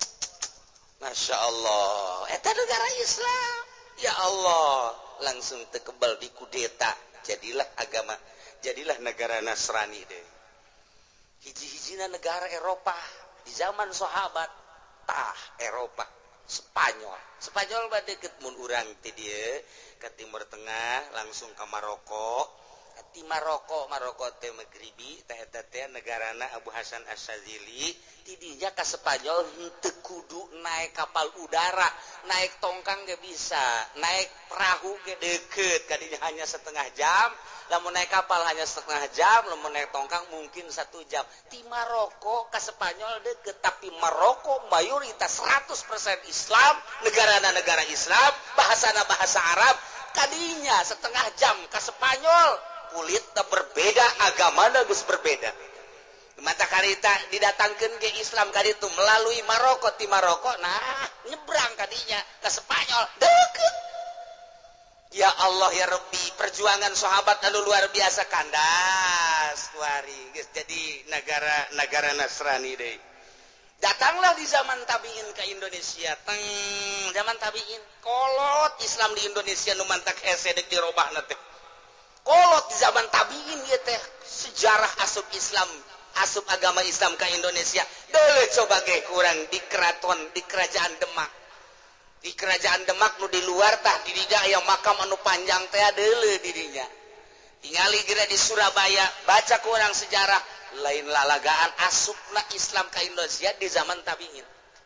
Masya Allah eta negara Islam ya Allah langsung tekebal di kudeta jadilah agama jadilah negara Nasrani deh hiji-hijina negara Eropa di zaman sahabat tah Eropa Spanyol Spanyol mah deket mun urang ti dieu ka Timur Tengah langsung ka Maroko ti Maroko Maroko teh Maghribi teh eta teh negarana Abu Hasan Asyadzili ti dinya ka Spanyol henteu kudu naik kapal udara naik tongkang ge bisa naik perahu ge deukeut ka dinya hanya setengah jam lamun naik kapal hanya setengah jam lamun naik tongkang mungkin satu jam ti Maroko ka Spanyol deukeut tapi Maroko mayoritas seratus persen Islam negarana negara Islam bahasana bahasa Arab kadinya setengah jam ka Spanyol kulit berbeda agama geus berbeda mata karita didatangkeun ke Islam kaditu melalui Maroko ti Maroko nah nyebrang kadinya ke Spanyol deukeut ya Allah ya Rabbi perjuangan sahabat anu luar biasa kandas kuari geus jadi negara-negara Nasrani deui. Datanglah di zaman tabiin ke Indonesia. Teng zaman tabiin kolot Islam di Indonesia nu mantak hese deuk dirobahna teh. Kolot di zaman tabiin ieu teh sejarah asup Islam, asup agama Islam ke Indonesia. Deuleu coba ge kurang di keraton, di kerajaan Demak. Di kerajaan Demak nu di luar tah di dinya aya makam anu panjang teh deuleu di dinya. Tingali geura di Surabaya, baca kurang sejarah lain lalagaan asupna Islam ka Indonesia di zaman tabiin.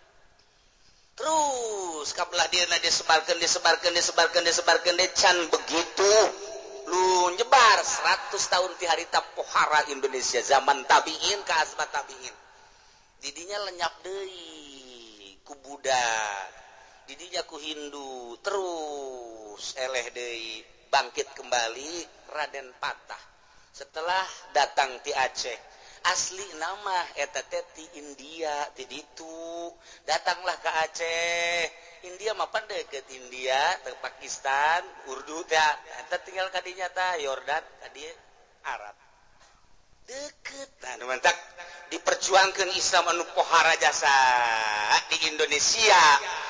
Terus kabelah dieuna disebarkeun disebarkeun disebarkeun disebarkeun de can begitu lu nyebar seratus tahun ti harita pohara Indonesia zaman tabiin ka asbat tabiin. Didinya lenyap deui ku budak, didinya ku Hindu, terus eleh deui bangkit kembali Raden Patah setelah datang ti Aceh. Asli nama eta teh ti India ti ditu. Datanglah ke Aceh. India mah pan deukeut India, teu Pakistan, Urdu teh eta tinggal ka dinya tah Yordan ka dieu Arab. Deukeut. Nah, nu mantak diperjuangkeun Islam anu pohara jasa di Indonesia.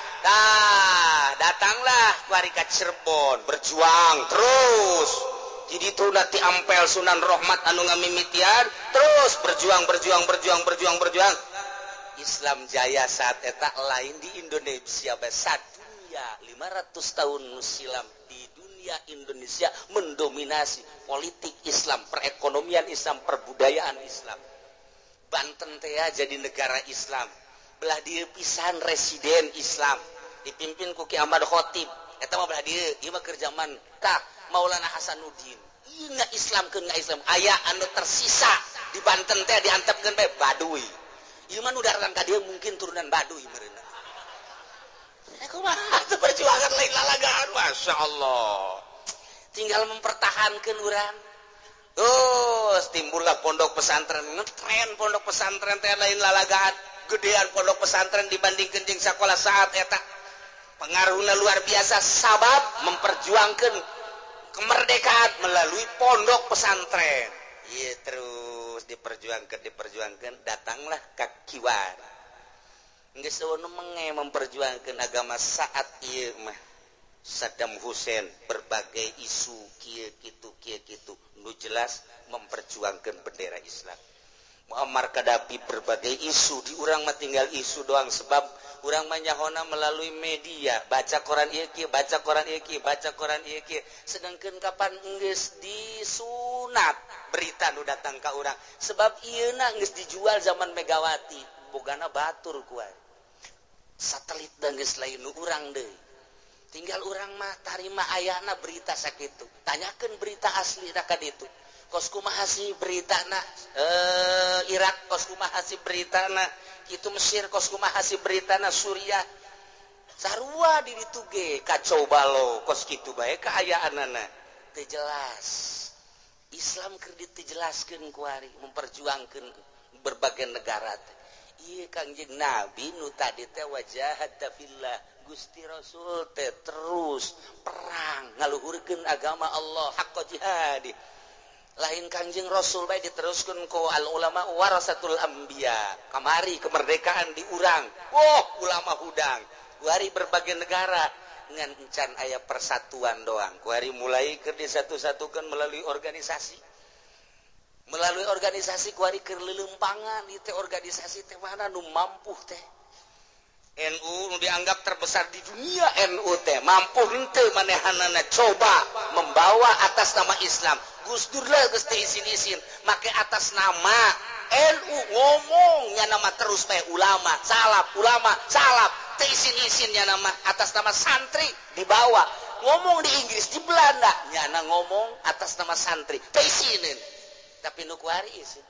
Nah, datanglah kuari ka Cirebon berjuang terus. Jadi itu nanti ampel Sunan Rohmat anu ngamimitian terus berjuang berjuang berjuang berjuang berjuang Islam jaya saat eta lain di Indonesia besar dunia lima ratus tahun silam di dunia Indonesia mendominasi politik Islam, perekonomian Islam, perbudayaan Islam. Banten teh jadi negara Islam, belah dieu pisan residen Islam dipimpin ku Ki Ahmad Khotib. Eta mah belah dieu ieu mah keur zaman tah Maulana Hasanuddin. Ieu nga Islamkeun nga Islam. Aya anu tersisa di Banten teh diantepkeun bae Baduy. Ieu mah nu datang ka dieu mungkin turunan Baduy meureunna. Eh kumaha teu perjuangan lain lalagaan masyaallah. Tinggal mempertahankeun urang. Terus timbullah pondok pesantren, ngetren pondok pesantren teh lain lalagaan. Gedean pondok pesantren dibandingkeun jeung sakola saat eta. Pengaruhna luar biasa sabab memperjuangkeun kemerdekaan melalui pondok pesantren. Iya terus diperjuangkan diperjuangkan datanglah ka Kiwar. Geus eueuh menge memperjuangkan agama saat ieu mah Saddam Hussein berbagai isu kieu kitu kieu kitu nu jelas memperjuangkan bendera Islam. Muammar Gaddafi berbagai isu di urang mah tinggal isu doang sebab urang mah nyahona melalui media baca koran ieu kieu baca koran ieu kieu baca koran ieu kieu sedangkeun kapan geus disunat berita nu datang ka urang sebab ieuna geus dijual zaman Megawati bogana batur kuat satelit dan geus lain nu urang deui tinggal urang mah tarima ayana berita sakitu tanyakeun berita asli da ka ditu kos kumaha sih beritana eh Irak kos kumaha sih beritana itu Mesir kos kumaha sih beritana Suriah sarua di ditu ge kacau balau kos kitu bae kaayaanana teu jelas Islam keur ditejelaskeun ku ari memperjuangkeun berbagai negara teh ieu Kangjeng Nabi nu tadi teh wajahata fillah Gusti Rasul teh terus perang ngaluhurkeun agama Allah haqqa jihadi lain Kangjeng Rasul bae diteruskeun ku al ulama warasatul anbiya kamari kemerdekaan diurang oh ulama hudang kuari berbagai negara ngan encan aya persatuan doang kuari mulai keur disatu-satukeun melalui organisasi melalui organisasi kuari keur leuleumpangan ieu teh organisasi teh mana nu mampu teh N U nu dianggap terbesar di dunia N U teh mampu henteu manehanana coba membawa atas nama Islam Gus Dur lah geus teu isin-isin make atas nama N U ngomongnya nama terus teh ulama salaf ulama salaf teu isin-isin nya nama atas nama santri dibawa ngomong di Inggris di Belanda nyana ngomong atas nama santri teu isinin tapi nu kuari isin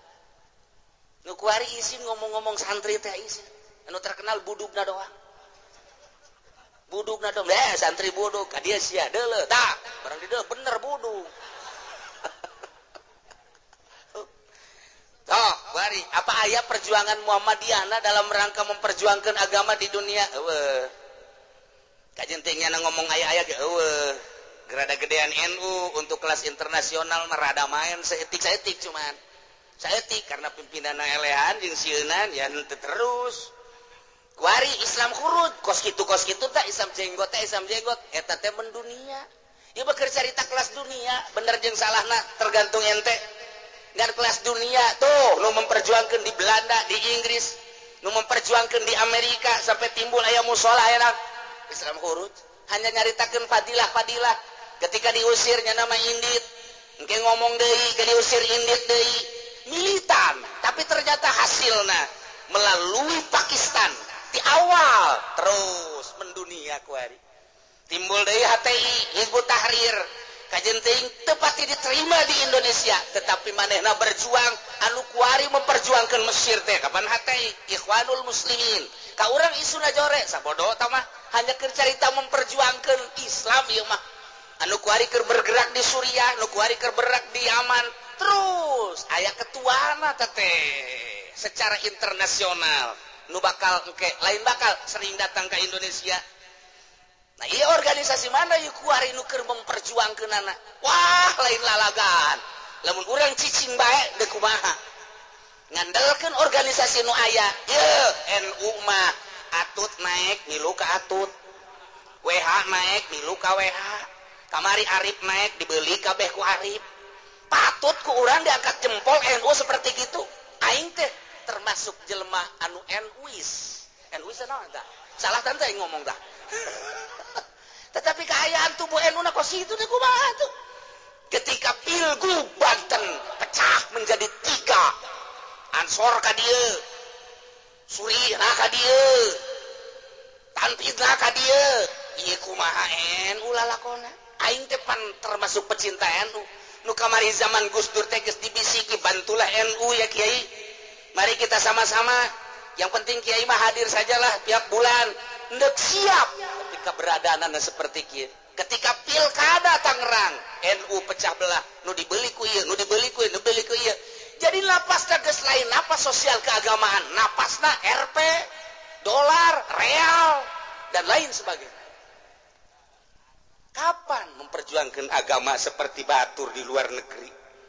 nu kuari isin ngomong-ngomong santri teh isin anu terkenal budugna doang budugna doang eh santri budug ka dieu sia deuleu tah barang di deuleu bener budug toh bari apa aya perjuangan Muhammadiyahna dalam rangka memperjuangkan agama di dunia eueuh kajen teh ngomong aya-aya ge eueuh gerada gedean N U untuk kelas internasional merada main seetik-seetik cuman seetik karena pimpinan elehan jeung sieunnan ya henteu terus kuari Islam hurud kos kitu kos kitu tah Islam jenggot teh Islam jenggot eta teh mendunia ieu mah keur carita kelas dunia bener jeung salahna tergantung ente ngan kelas dunia tuh nu memperjuangkeun di Belanda di Inggris nu memperjuangkeun di Amerika sampai timbul aya musola aya Islam hurud hanya nyaritakeun fadilah-fadilah ketika diusirnya nama indit engke ngomong deui ke diusir indit deui militan tapi ternyata hasilna melalui Pakistan di awal terus mendunia kuari timbul deui H T I Hizbut Tahrir kajen teuing teu pati diterima di Indonesia tetapi manehna berjuang anu kuari memperjuangkeun Mesir teh kapan H T I Ikhwanul Muslimin ka urang isuna jore sabodo tah mah hanya keur carita memperjuangkeun Islam ieu mah anu kuari keur bergerak di Suriah anu kuari keur bergerak di Yaman terus aya ketuana teh secara internasional nu bakal engke lain bakal sering datang ke Indonesia nah iya organisasi mana yuk kuari nu keur memperjuangkeunana wah lain lalagan lamun urang cicing bae deuk kumaha ngandalkeun organisasi nu aya ieu N U mah atut naik milu ka atut W H naik milu ka W H kamari Arif naik dibeli kabeh ku Arif patut ku urang diangkat jempol N U seperti gitu aing teh termasuk jelema anu N U I S N U I S naon tah salah tante aing ngomong tah tetapi keayaan tubuh N U na kos itu teh kumaha tuh ketika Pilgub Banten pecah menjadi tiga Ansor ka dieu Surina ka dieu Tanfidna ka dieu ieu kumaha N U lalakona aing teh pan termasuk pecinta N U nu kamari zaman Gus Dur teh geus dibisiki bantulah N U ya Kiai mari kita sama-sama yang penting Kiai mah hadir sajalah tiap bulan ndek siap tapi keberadaanna seperti kieu ketika pilkada Tangerang N U pecah belah nu dibeli ku ieu nu dibeli ku ieu nu dibeli ku ieu jadi napasna geus lain napas sosial keagamaan napasna R P dolar real dan lain sebagainya. Kapan memperjuangkan agama seperti batur di luar negeri?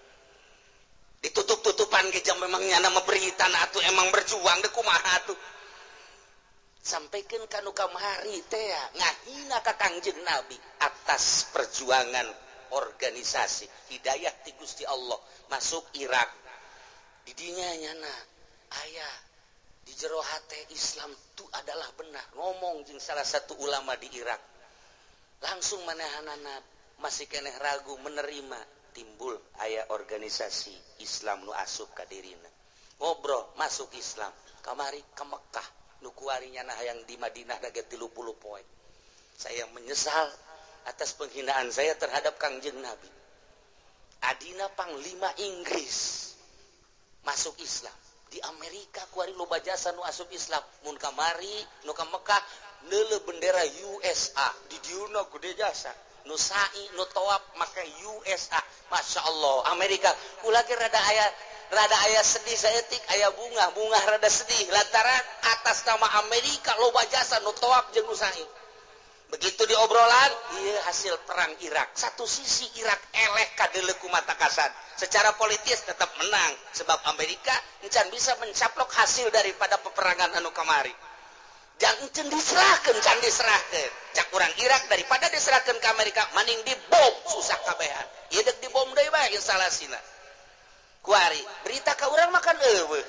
Ditutup-tutupan ke jam memangnya nama berita atau emang berjuang deh kumaha tuh. Sampaikan kanu kamari teh ngahina ka Kangjeng Nabi atas perjuangan organisasi hidayah ti Gusti Allah masuk Irak. Di dinya nyana aya di jero hate Islam itu adalah benar ngomong jeung salah satu ulama di Irak. Langsung manehanana masih keneh ragu menerima timbul aya organisasi Islam nu asup ka dirina ngobrol masuk Islam kamari ke Mekah nu kuarinya nah yang di Madinah dage tilu puluh poe saya menyesal atas penghinaan saya terhadap Kangjeng Nabi adina panglima Inggris masuk Islam di Amerika kuari loba jasa nu asup Islam mun kamari nu ka Mekah neule bendera U S A di diuna gede jasa nu sa'i nu tawaf make U S A Masya Allah Amerika kulagi rada aya rada aya sedih saeutik aya bunga bunga rada sedih lantaran atas nama Amerika loba jasa nu tawaf jeung nu sa'i begitu di obrolan ieu hasil perang Irak satu sisi Irak eleh kadeuleu ku mata kasar secara politis tetap menang sebab Amerika encan bisa mencaplok hasil daripada peperangan anu kamari jangan can diserahkan, can diserahkan. Cak urang Irak daripada diserahkan ke Amerika, maning dibom susah kabehan. Ieu deuk dibom deui bae instalasina. Kuari berita ka urang makan eueuh.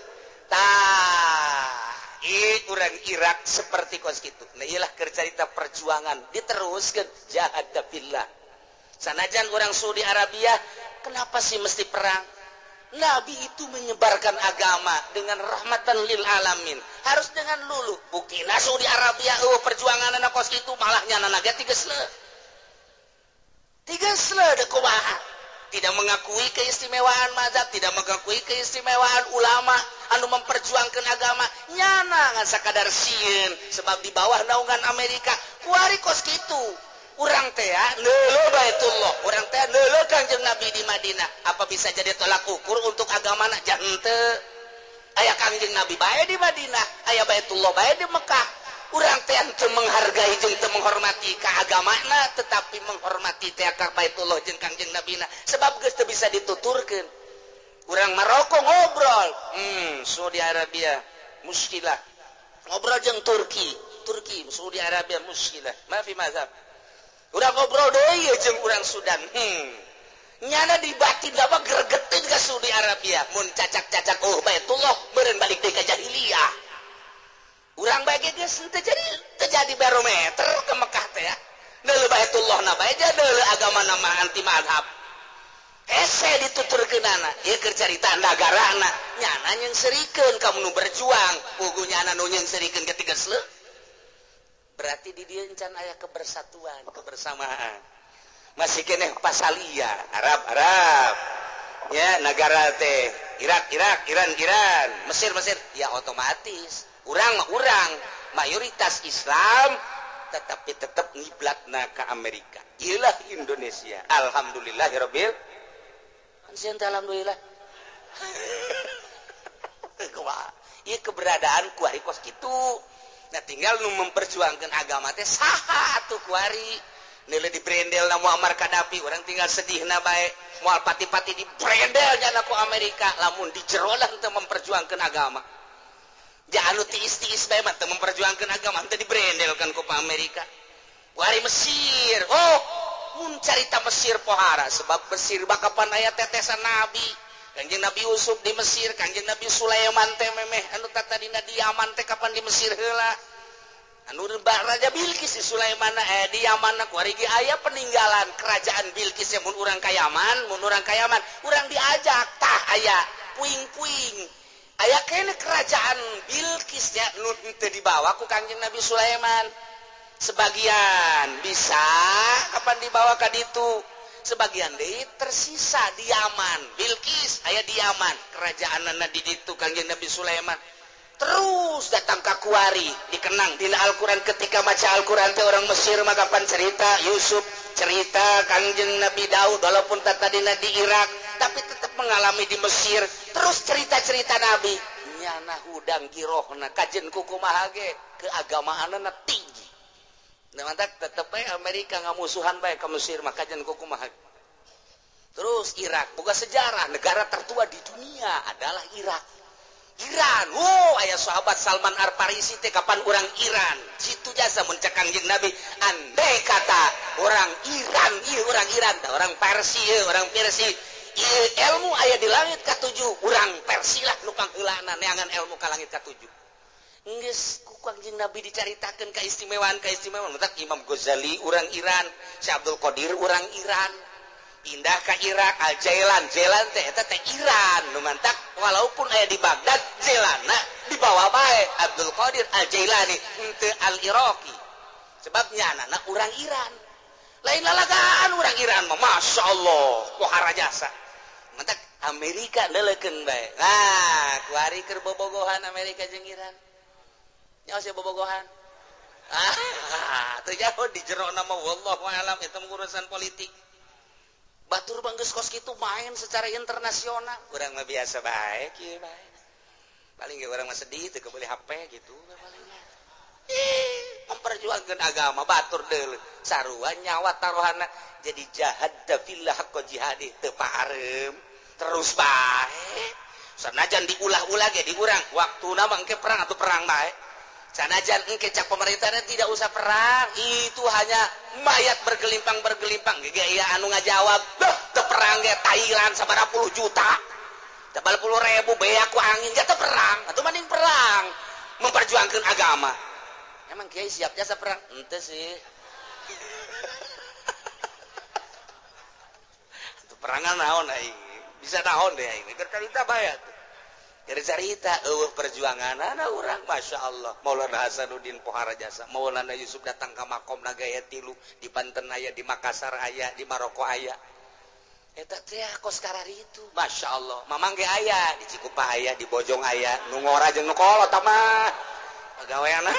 Tah, ieu urang Irak seperti kos kitu. Nah iyalah keur carita perjuangan diteruskeun jahad billah. Sanajan urang Saudi Arabia, kenapa sih mesti perang? Nabi itu menyebarkan agama dengan rahmatan lil alamin. Harus dengan lulu. Bukina Saudi Arabia eueuh perjuangan anak kos itu malah nyanana ge tiga sle. Tiga sle de kumaha? Tidak mengakui keistimewaan mazhab, tidak mengakui keistimewaan ulama anu memperjuangkan agama. Nyana ngan sakadar sieun sebab di bawah naungan Amerika kuari kos kitu. Urang teh ya neuleuh Baitullah, urang teh neuleuh Kangjeng Nabi di Madinah. Apa bisa jadi tolak ukur untuk agamana? Jan henteu. Aya Kangjeng Nabi bae di Madinah, aya Baitullah bae di Mekah. Urang teh teu menghargai jeung teu menghormati menghormati keagamana tetapi menghormati teh ka Baitullah jeung Kangjeng Nabina sebab geus teu bisa dituturkeun. Urang Maroko ngobrol, hmm Saudi Arabia muskilah. Ngobrol jeung Turki, Turki Saudi Arabia muskilah. Maafi mazhab. Urang ngobrol deui jeung urang Sudan. Hmm. Nyana di batin apa gregetin ke Saudi Arabia mun cacak-cacak oh Baitullah beureun balik deui ka jahiliyah. Urang bage geus teu jadi terjadi barometer ke Mekah teh ya. Deuleu Baitullah na bae aja deuleu agama nama anti madhab. Ese dituturkeunana ieu keur carita nagarana nyana nyeun serikeun kamu nu berjuang pugu nyana nu nyeun serikeun ketiga sleuk. Berarti di dieu encan aya kebersatuan, kebersamaan. Masih keneh pasalia Arab Arab ya negara teh Irak Irak Iran Iran Mesir Mesir ya otomatis urang mah urang mayoritas Islam tetapi tetap ngiblatna ke Amerika ieulah Indonesia alhamdulillahirabbil alamin alhamdulillah ieu keberadaan kuari kos kitu nah tinggal nu memperjuangkeun agama teh saha atuh kuari nilai di brandel na Muammar Gaddafi orang tinggal sedih na baik mual pati-pati di brandel nyana ku Amerika lamun di jero lah teu memperjuangkeun agama jangan tiis-tiis bae mah teu memperjuangkeun agama teu di brandel kan ku Amerika wari Mesir oh mun carita Mesir pohara sebab Mesir bakapan aya tetesan nabi Kanjeng Nabi Yusuf di Mesir Kanjeng Nabi Sulaiman teh memeh anu tata dina di Yaman teh kapan di Mesir heula anu Raja Bilqis di Sulaiman eh di Yaman kuari ge aya peninggalan kerajaan Bilqis yang mun urang ka Yaman mun urang ka Yaman urang diajak tah aya puing-puing aya kene kerajaan Bilqis ya nu teu dibawa ku Kanjeng Nabi Sulaiman sebagian bisa kapan dibawa ka ditu sebagian deui tersisa di Yaman Bilqis aya di Yaman kerajaanna di ditu Kanjeng Nabi Sulaiman terus datang ke kuari dikenang di Al-Quran ketika baca Al-Quran teh orang Mesir mah kapan cerita Yusuf cerita Kanjeng Nabi Daud walaupun tadina di Irak tapi tetap mengalami di Mesir terus cerita-cerita Nabi nyana hudang girohna kajen kukumaha ge keagamaanna tinggi nah mantak tetep bae Amerika ngamusuhan bae ka Mesir mah kajen kukumaha terus Irak boga sejarah negara tertua di dunia adalah Irak Iran, oh ayah sahabat Salman Al-Farisi teh kapan orang Iran, situ jasa mencak Kangjeng Nabi, andai kata orang Iran, iya orang Iran, orang Persia, orang Persia, iya ilmu ayah di langit katujuh, orang Persia lah nupang heulana neangan ilmu ka langit katujuh. Geus ku Kangjeng Nabi dicaritakeun keistimewaan keistimewaan, mentak Imam Ghazali orang Iran, Syekh Abdul Qadir orang Iran. Pindah ke Irak Al-Jailan Jailan teh eta teh Iran nu mantak walaupun aya di Baghdad Jailana di bawah bae Abdul Qadir Al-Jailani henteu Al-Iraqi sebabnya anak urang Iran lain lalagaan urang Iran mah masyaallah pohara jasa mantak Amerika leuleukeun bae nah kuari keur bobogohan Amerika jeung Iran nyaho sia bobogohan ah teu jauh di jero nama wallahu alam eta urusan politik batur banggeus kos kitu main secara internasional urang mah biasa bae kieu bae paling ge urang mah sedih teu kebeuli H P gitu palingnya ih memperjuangkeun agama batur deuleu sarua nyawa taruhanna jadi jahad fillah haqqa jihadi teu paarem terus bae sanajan diulah-ulah ge di urang waktuna mah engke perang atuh perang bae sanajan engke cak pemerintahna tidak usah perang itu hanya mayat bergelimpang-bergelimpang ge ya anu ngajawab beuh teu perang ge Thailand sabaraha puluh juta sabaraha puluh ribu bea ku angin ge teu perang atuh mending perang memperjuangkeun agama emang kiai siap jasa perang henteu sih atuh perangan naon aing bisa naon deh aing keur carita bae dari cerita eueuh perjuangan ana urang masyaallah Maulana Hasanuddin Pohara Jasa Maulana Yusuf datang ka makom nagaya tilu di Banten aya di Makassar aya di Maroko aya eta teh kos kararitu masyaallah mamang ge aya di Cikupah aya di Bojong aya nu ngora jeung nu kolot mah pagaweana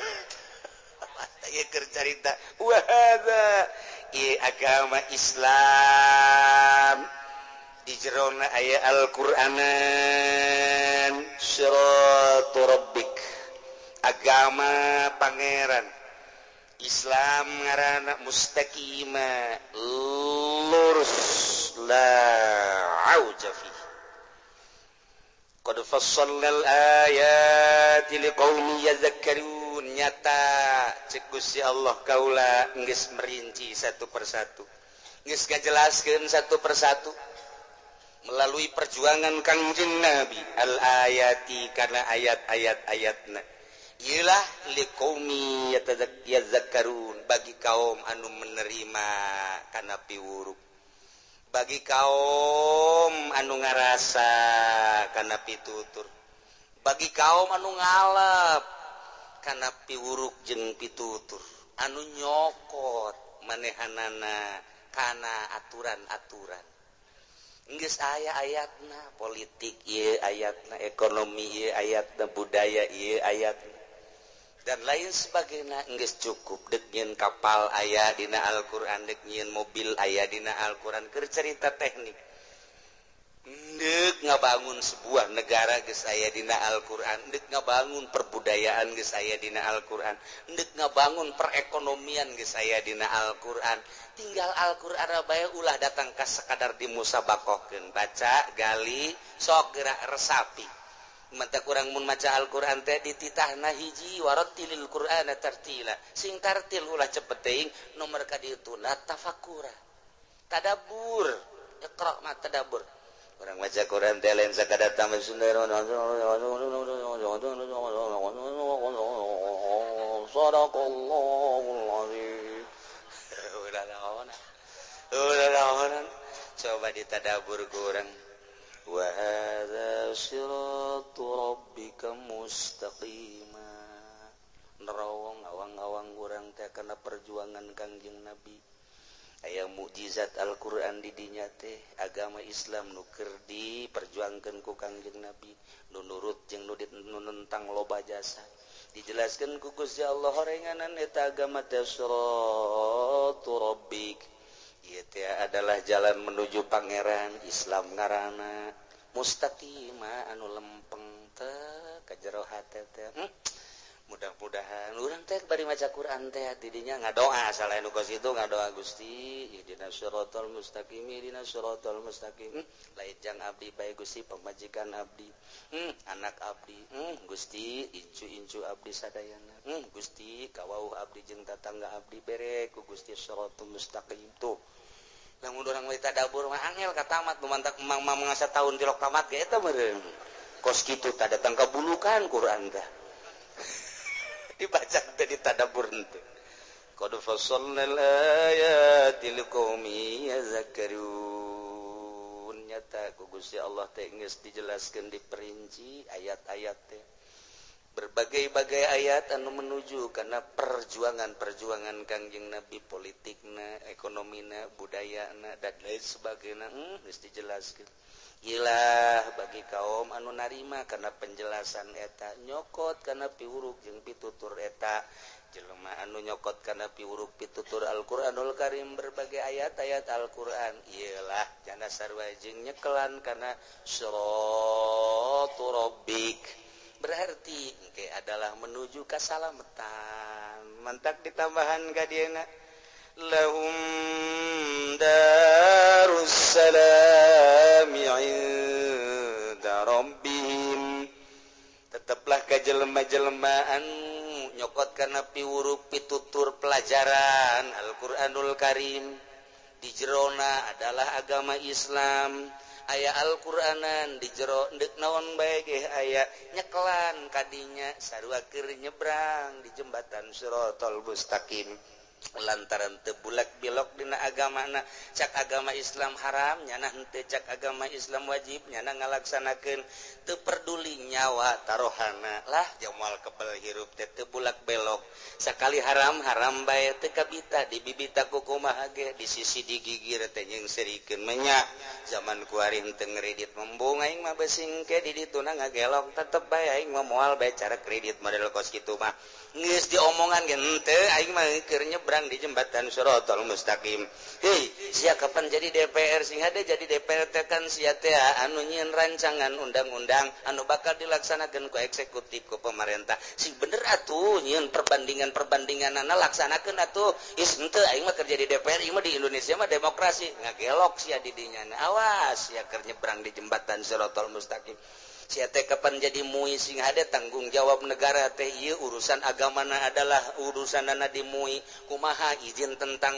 ieu keur carita wa hadza ieu agama Islam di jerona aya Al-Qur'anan siratul rabbik agama pangeran Islam ngaranna mustaqima lurus la auja fi qad fassalnal ayati liqaumin yadhakkarun nyata ceuk Gusti Allah kaula geus merinci satu persatu geus ngajelaskeun satu persatu melalui perjuangan Kangjeng Nabi al ayati kana ayat-ayat ayatna ialah liqaumi yatadzakkarun bagi kaum anu menerima kana piwuruk bagi kaum anu ngarasa kana pitutur bagi kaum anu ngalap kana piwuruk jeung pitutur anu nyokot manehanana kana aturan-aturan geus aya ayatna politik ieu ayatna ekonomi ieu ayatna budaya ieu ayatna dan lain sebagainya geus cukup deuk nyieun kapal aya dina Al-Qur'an deuk nyieun mobil aya dina Al-Qur'an keur cerita teknik deuk ngabangun sebuah negara geus aya dina Al-Qur'an deuk ngabangun perbudayaan geus aya dina Al-Qur'an deuk ngabangun perekonomian geus aya dina Al-Qur'an tinggal Al-Qur'an bae ulah datang ka sakadar dimusabaqahkeun baca gali sok geura resapi mata kurang mun maca Al-Qur'an teh dititahna hiji warattilil Qur'ana tartila sing tartil ulah cepet teuing nomor ka ditu tafakura tadabbur iqra ma tadabbur urang maca Qur'an teh lain sakadar taman Sunda sadaqallahul azim ulah lawan ulah lawan coba ditadabbur ku urang wa hadza siratu rabbika mustaqima nerawong awang-awang urang teh kana perjuangan Kangjeng Nabi aya mukjizat Al-Qur'an di dinya teh agama Islam nu keur diperjuangkeun ku Kangjeng Nabi nu nurut jeung nu nentang loba jasa dijelaskeun ku Gusti Allah horenganan eta agama teh siratu rabbik ieu teh adalah jalan menuju pangeran Islam ngaranna mustaqima anu lempeng teh ka jero hate teh hmm? mudah-mudahan urang teh bari maca Quran teh didinya ngadoa salah nu kos itu ngadoa Gusti ihdinas siratal mustaqim ihdinas siratal mustaqim hmm? lain jang abdi bae Gusti pamajikan abdi hmm? anak abdi hmm? Gusti incu-incu abdi sadayana hmm? Gusti kawauh abdi jeung tatangga abdi bere ku Gusti siratal mustaqim tuh lamun urang we tadabbur mah angel ka tamat lumantak emang-emang ngasa taun tilok tamat ge eta meureun kos kitu tah datang ka bulukan Quran teh dibaca teh ditadabbur teh qad fassalnal ayati liqaumin yazakkarun nyata ku Gusti Allah teh geus dijelaskeun diperinci ayat-ayat teh berbagai-bagai ayat anu menuju karena perjuangan-perjuangan Kangjeng Nabi politikna, ekonomina, budayana dan lain sebagainya hmm, geus dijelaskeun. Ilah bagi kaum anu narima karena penjelasan eta nyokot karena piwuruk jeung pitutur eta jelema anu nyokot karena piwuruk pitutur Al-Qur'anul Karim berbagai ayat-ayat Al-Qur'an ialah jana sarua jeung nyekelan karena siratul rabbik berarti engke adalah menuju keselamatan mantak ditambahan ka dieuna lahum darussalami inda rabbihim tetaplah ka jelema-jelema anu nyokot kana piwuruk pitutur pelajaran Al-Qur'anul Karim di jerona adalah agama Islam aya Al-Qur'anan di jero deuk naon bae ge aya nyekelan kadinya sarua keur nyebrang di jembatan Siratal Mustaqim lantaran teu bulak bilok dina agamana cak agama Islam haram nyana henteu cak agama Islam wajib nyana ngalaksanakeun teu peduli nyawa tarohana lah jamal kebal hirup teh teu bulak belok sakali haram haram bae teu kabita di bibita ku kumaha ge di sisi di gigir teh nyeungsirikeun menya zaman kuari henteu ngredit membung aing mah besing ke di dituna ngagelok tetep bae aing mah moal bae cara kredit model kos kitu mah geus diomongan ge henteu aing mah keur nyebrang nyebrang di jembatan Shiratal Mustaqim. Hei, sia kapan jadi D P R sing hade jadi D P R teh kan sia teh anu nyieun rancangan undang-undang anu bakal dilaksanakeun ku eksekutif ku pemerintah. Sing bener atuh nyieun perbandingan-perbandinganana laksanakeun atuh. Is henteu aing mah kerja di D P R, ieu mah di Indonesia mah demokrasi. Ngagelok sia di dinya. Awas sia keur nyebrang di jembatan Shiratal Mustaqim. Sia teh kapan jadi mui sing hade tanggung jawab negara teh ieu urusan agamana adalah urusanana di mui kumaha izin tentang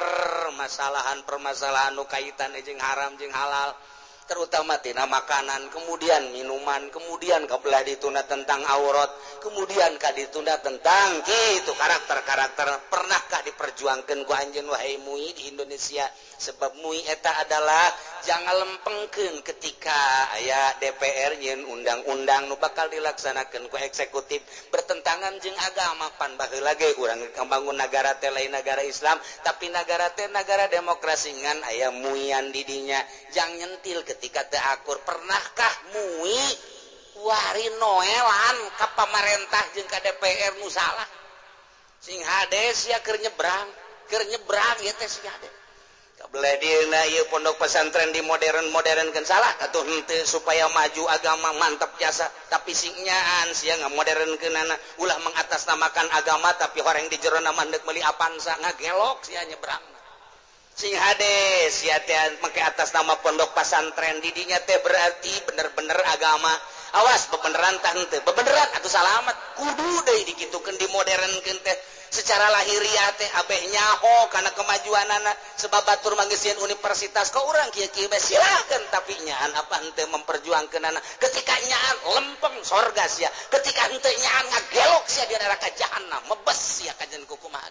permasalahan-permasalahan nu kaitan jeung haram jeung halal terutama tina makanan, kemudian minuman, kemudian kabelah ditunda tentang aurat, kemudian ka ditunda tentang gitu karakter-karakter. Pernahkah diperjuangkeun ku anjeun wahai mui di Indonesia? Sebab mui eta adalah jangan lempengkeun ketika aya D P R nyieun undang-undang nu bakal dilaksanakeun ku eksekutif bertentangan jeung agama. Pan baheula ge urang ngambangun negara teh lain negara Islam, tapi negara teh negara demokrasi ngan aya muian di dinya. Jang nyentil ketika teu akur. Pernahkah mui wari noelan ka pamarentah jeung ka D P R nu salah? Sing hade sia keur nyebrang, keur nyebrang ieu teh sing hade. Kabelah dieuna ieu pondok pesantren di modern-modernkeun salah atuh henteu supaya maju agama mantap jasa, tapi sing nyaan sia ngamodernkeunana ulah mengatasnamakan agama tapi horeng di jero na mandeg meuli apansa ngagelok sia nyebrang. Sing hade sia teh make atas nama pondok pesantren di dinya teh berarti bener-bener agama. Awas bebeneran tah henteu, bebeneran atuh salamet kudu deui dikitukeun dimodernkeun teh. Secara lahiriah teh abeh nyaho kana kemajuanana sebab batur mah geus sieun universitas ka urang kieu-kieu bae silakan, tapi nyaan apa henteu memperjuangkeunana. Ketika nyaan lempeng sorga sia, ketika henteu nyaan ngagelok sia di neraka jahanam, mebes sia kajen kukumaha.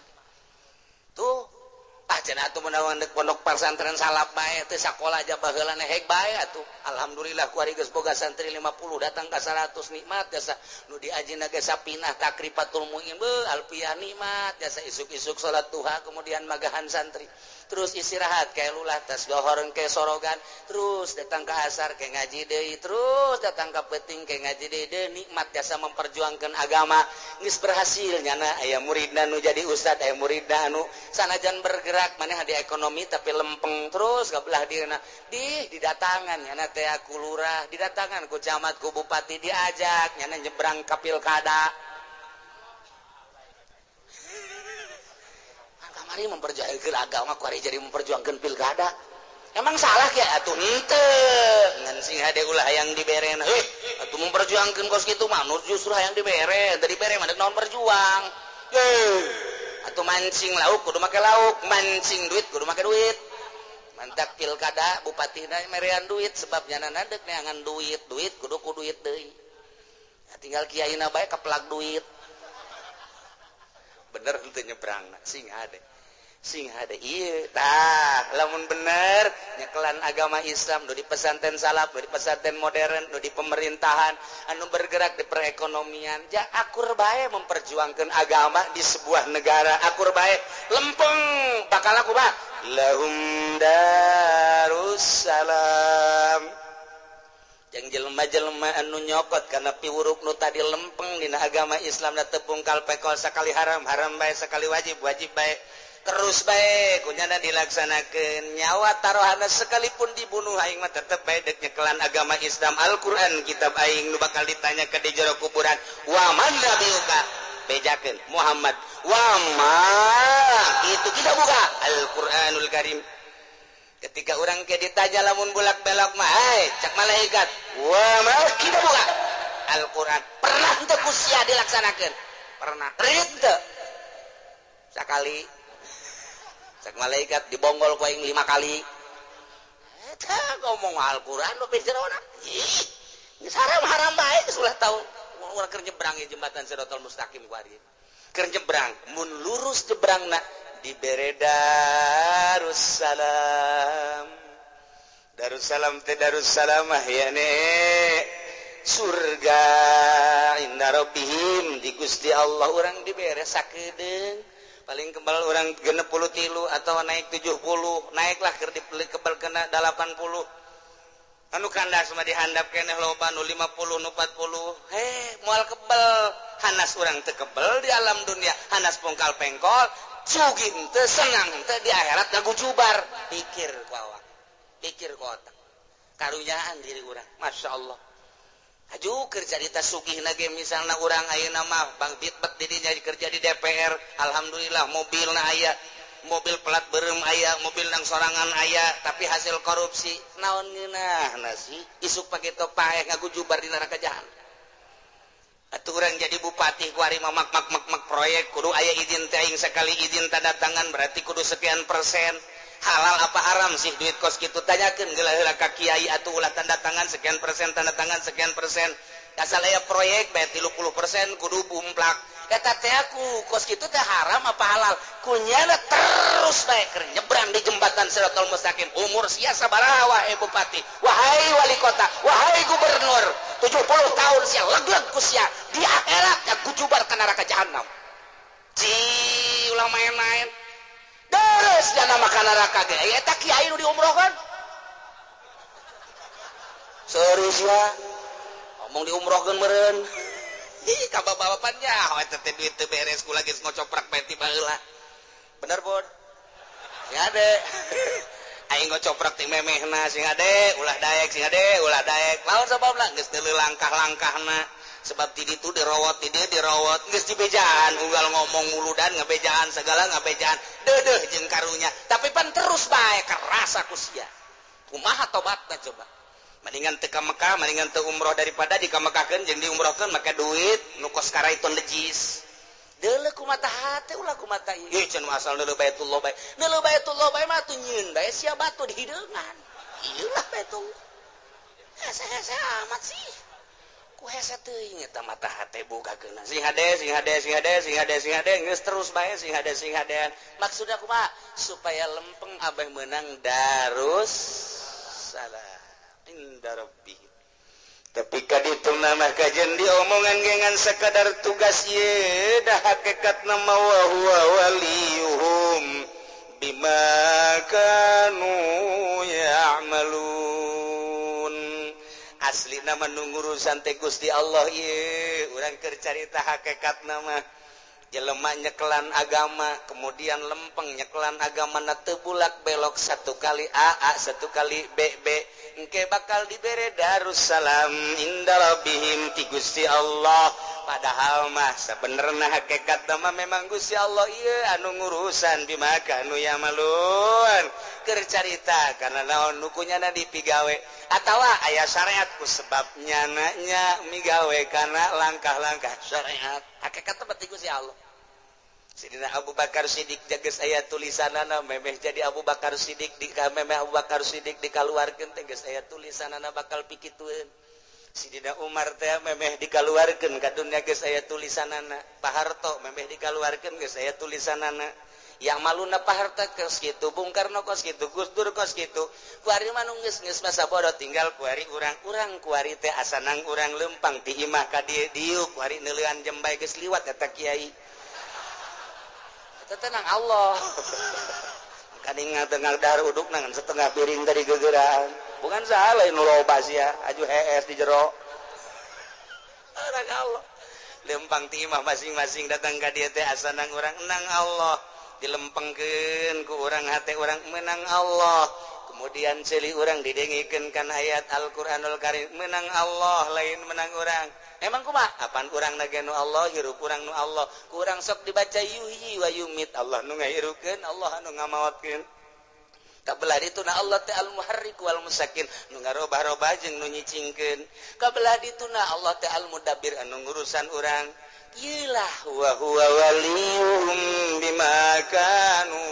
Tuh ah cenah atuh menawan deuk pondok pesantren salap bae teh sakola aja baheula neheg bae atuh. Alhamdulillah ku ari geus boga santri lima puluh datang ka seratus nikmat jasa nu diajina ge sapinah takrifatul muin be alfiah nikmat jasa isuk-isuk salat duha kemudian magahan santri terus istirahat kae lulah tas dohor engke sorogan terus datang ka asar kae ngaji deui terus datang ka peuting kae ngaji deui deui nikmat jasa memperjuangkeun agama geus berhasil nyana aya muridna nu jadi ustad aya muridna anu sanajan bergerak maneh di ekonomi tapi lempeng terus kabelah dieuna di didatangan nyana teh aku lurah didatangan ku camat ku bupati diajak nyana nyebrang ka pilkada. Kamari memperjuangkeun agama ku ari jadi memperjuangkeun pilkada. Emang salah ya atuh henteu ngan sing hade ulah hayang dibere heh atuh memperjuangkeun kos kitu mah justru hayang dibere teu dibere mah naon berjuang. Heh atuh mancing lauk kudu make lauk, mancing duit kudu make duit. Mantak pilkada bupatina merean duit sebab nyanana deuk neangan duit, duit kudu ku duit deui. Ya, tinggal kiaina bae keplak duit. Bener henteu nyebrangna sing hade. Sing hade ieu tah lamun bener nyekelan agama Islam nu di pesantren salaf, nu di pesantren modern, nu di pemerintahan anu bergerak di perekonomian ja akur bae memperjuangkeun agama di sebuah negara akur bae lempeng bakal aku bah lahum darussalam jeung jelema-jelema anu nyokot kana piwuruk nu tadi lempeng dina agama Islam da tepung kalpekol sakali haram haram bae sakali wajib wajib bae terus bae kunyana dilaksanakeun nyawa taruhana sekalipun dibunuh aing mah tetep bae deuk nyekelan agama Islam Al-Qur'an kitab aing nu bakal ditanya ke di jero kuburan wa man nabiyuka bejakeun Muhammad wa ma itu kita buka Al-Qur'anul Karim. Ketika orang ke ditanya lamun bulak-belok mah hai cak malaikat wa ma kita buka Al-Qur'an pernah teu kusia dilaksanakeun pernah teu sakali cak malaikat dibonggol ku aing lima kali eta ngomong Al-Qur'an lu pijerona ih geus haram-haram bae geus ulah tahu urang keur nyebrang jembatan Shiratal Mustaqim ku ari keur nyebrang mun lurus nyebrangna dibere Darussalam. Darussalam teh Darussalam ahyane surga inna rabbihim di Gusti Allah urang dibere sakedeung paling kebal orang genep puluh tilu atau naik tujuh puluh naiklah keur dibeli kebal kena delapan puluh anu kandas mah dihandap keneh loba nu lima puluh nu empat puluh heh moal kebal hanas urang teu kebal di alam dunia hanas pungkal pengkol sugih teu senang teu di akhirat ngagujubar pikir ku awak pikir ku otak karunyaan diri urang masyaallah aju kerja di tas sugih nage misalna urang ayeuna mah Bang Bitbet didinya kerja di D P R alhamdulillah mobilna aya mobil pelat beureum aya mobil nang sorangan aya tapi hasil korupsi naon ngeunah nasi isuk pake topaeh ngagujubar di neraka jahanam atuh urang jadi bupati ku ari mamak mak mak mak proyek kudu aya izin teh aing sekali izin tanda tangan berarti kudu sekian persen halal apa haram sih duit kos kitu tanyakeun geula ka kiai atuh ulah tanda tangan sekian persen tanda tangan sekian persen asal aya proyek bae tilu puluh persen kudu bumplak eta teh aku kos kitu teh haram apa halal kunyana terus bae keur nyebrang di jembatan Siratal Mustaqim umur sia sabaraha wae bupati wahai wali kota wahai gubernur tujuh puluh tahun sia legleg ku sia di akhirat ya kujubar ka neraka jahanam ci ulah main-main deres jana makan neraka ge eta kiai nu diumrohkeun serius ya ngomong diumrohkeun meureun ih ka bapak-bapaknya we teh duit teu beres ku lagi ngocoprak bae ti baheula bener bod sing ade aing ngocoprak ti memehna sing ade ulah daek sing ade ulah daek lawan sababna geus teu langkah-langkahna sebab ti ditu dirawat ti dieu dirawat geus dibejaan unggal ngomong muludan ngabejaan segala ngabejaan deudeuh jeung karunya tapi pan terus bae kerasa ku sia kumaha tobatna coba mendingan teu ka Mekah mendingan teu umroh daripada di ka Mekahkeun jeung diumrohkeun make duit nu kos karaiton lejis deuleu kumaha hate ulah kumaha ieu ieu cenah asal deuleu Baitullah bae deuleu Baitullah bae mah tuh nyieun bae sia batu di hideungan ieu lah Baitullah hese-hese amat sih ku hese teuing eta mata hate bukakeun sing hade sing hade sing hade sing hade sing hade geus terus bae sing hade sing hadean maksudna kumaha supaya lempeng abeh meunang darus salam inda rabbih tapi kaditu nama kajen diomongan gengan sekadar tugas ye dah hakikat nama wa huwa waliyuhum bima kanu ya'malun asli nama nungurusan teh Gusti Allah ye urang keur carita hakikat nama jelema nyekelan agama kemudian lempeng nyekelan agama na teu bulak belok satu kali A A satu kali B B engke bakal dibere Darussalam inda rabbihim ti Gusti Allah padahal mah sabenerna hakikat mah memang Gusti Allah ieu anu ngurusan bimaka anu yamalun keur carita kana naon nu kunyana dipigawe atawa aya syariat ku sebab nyananya migawe kana langkah-langkah syariat hakikat teh ti Gusti Allah Sidina Abu Bakar Siddiq jageus aya tulisanana memeh jadi Abu Bakar Siddiq di memeh Abu Bakar Siddiq dikaluarkeun teh geus aya tulisanana bakal pikitueun Sidina Umar teh memeh dikaluarkeun ka dunya geus aya tulisanana Pak Harto memeh dikaluarkeun geus aya tulisanana yang maluna Pak Harto kos kitu Bung Karno kos kitu Gus Dur kos kitu kuari mah nu geus-geus masa bodoh tinggal kuari urang-urang kuari teh asanang urang lempang di imah ka dieu dieu kuari neuleuan jembay geus liwat eta kiai tenang Allah kadang tengah dar uduk nangan setengah piring dari gegeran bukan salah nu loba sia aju hees di jero orang Allah lempang timah masing-masing datang ka dieu teh asanang urang enang Allah dilempengkeun ku urang hate urang menang Allah kemudian ceuli urang didengikeun kana ayat Al-Qur'anul Karim menang Allah lain menang urang emang kumaha apaan urang nage nu Allah hirup urang nu Allah kurang sok dibaca yuhyi wa yumit Allah nu ngahirukeun Allah anu ngamaotkeun kabelah dituna Allah teh al-muharrik wal musakin nu ngarobah-robah jeung nu nyicingkeun kabelah dituna Allah teh al-mudabbir anu ngurusan urang ieu lah wa huwa waliyuhum bima kanu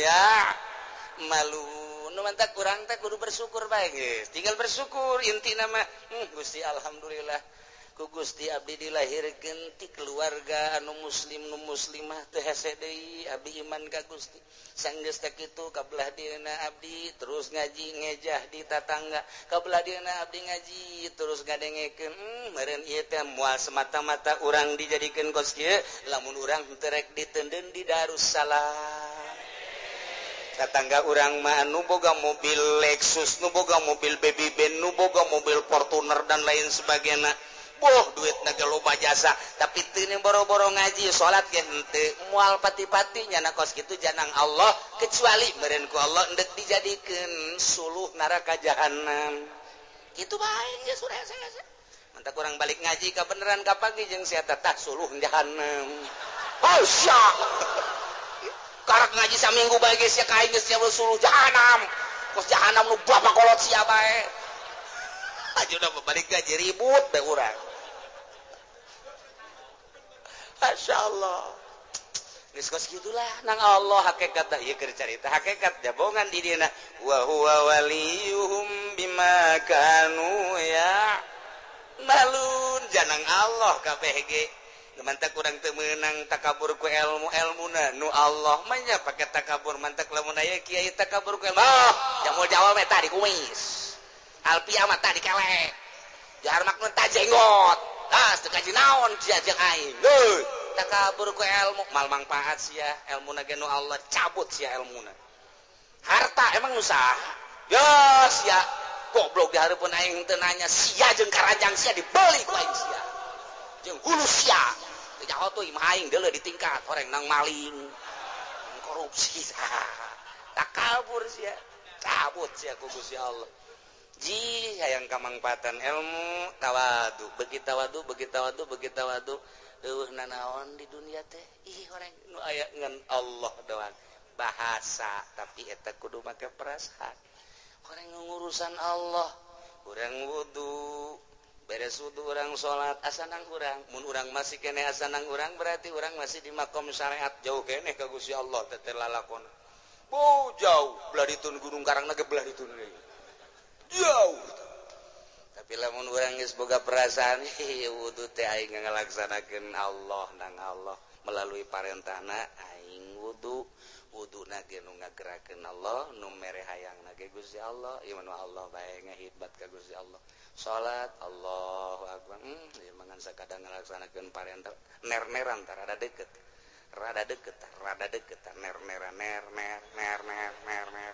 ya'malun nu mantap urang teh kudu bersyukur bae geus tinggal bersyukur intina mah hmm, Gusti alhamdulillah ku Gusti abdi dilahirkeun ti keluarga anu muslim nu muslimah teu hese deui abdi iman ka Gusti sanggeus teh kitu kabelah dieuna abdi terus ngaji ngejah di tatangga kabelah dieuna abdi ngaji terus ngadengekeun hmm, meureun ieu teh moal semata-mata urang dijadikeun kos kieu lamun urang teu rek diteundeun di Darussalam tatangga urang mah nu boga mobil Lexus nu boga mobil Baby Ben nu boga mobil Fortuner dan lain sebagainya boh duit naga loba jasa tapi teu boro-boro ngaji salat ge henteu moal pati-patinya na kos kitu janang Allah kecuali meureun ku Allah endek dijadikeun suluh neraka jahanam kitu bae geus urang saya mantap kurang balik ngaji ka beneran ka pagi jeung sia tah suluh jahanam hasya karak ngaji saminggu bae geus sia ka aing geus sia suluh jahanam kos jahanam nu bapak kolot sia bae aja udah balik gaji ribut bae urang Masya Allah geus kos gitulah nang Allah hakikat ieu keur carita hakikat jabongan di dina wa huwa waliyuhum bima kanu ya malun janang Allah kabeh ge mantak urang teu meunang takabur ku ilmu ilmuna nu Allah mah nya pake takabur mantak lamun aya kiai takabur ku ilmu oh jamul jawab eta di kumis alpiah mah tadi kelek jahar makna tah jenggot ah teu kaji naon sia jeung aing heuh takabur ku ilmu mal manfaat sia ilmuna ge nu Allah cabut sia ilmuna harta emang nu saha ya sia goblok di hareupeun aing teu nanya sia jeung karajang sia dibeli ku aing sia jeung hulu sia teu nyaho teuing mah aing deuleu di tingkat horeng nang maling korupsi takabur sia cabut sia ku Gusti Allah ji hayang kamangpatan ilmu tawadu beuki tawadu beuki tawadu beuki tawadu eueuh nanaon di dunia teh ih horeng nu aya ngan Allah doang bahasa tapi eta kudu make perasaan horeng ngurusan Allah urang wudu beres wudu urang salat asanang urang mun urang masih keneh asanang urang berarti urang masih di makom syariat jauh keneh ka Gusti Allah teh teh lalakon oh jauh belah ditun gunung karangna ge belah ditun jauh tapi lamun urang geus boga perasaan wudu teh aing ngalaksanakeun Allah nang Allah melalui parentahna aing wudu wuduna ge nu ngagerakeun Allah nu mere hayangna ge Gusti Allah ieu mah Allah bae ngahibat ka Gusti Allah salat Allahu akbar hmm ieu mangan sakadang ngalaksanakeun parentah ner-neran tah rada deukeut rada deukeut rada deukeut ner-neran ner ner ner ner ner ner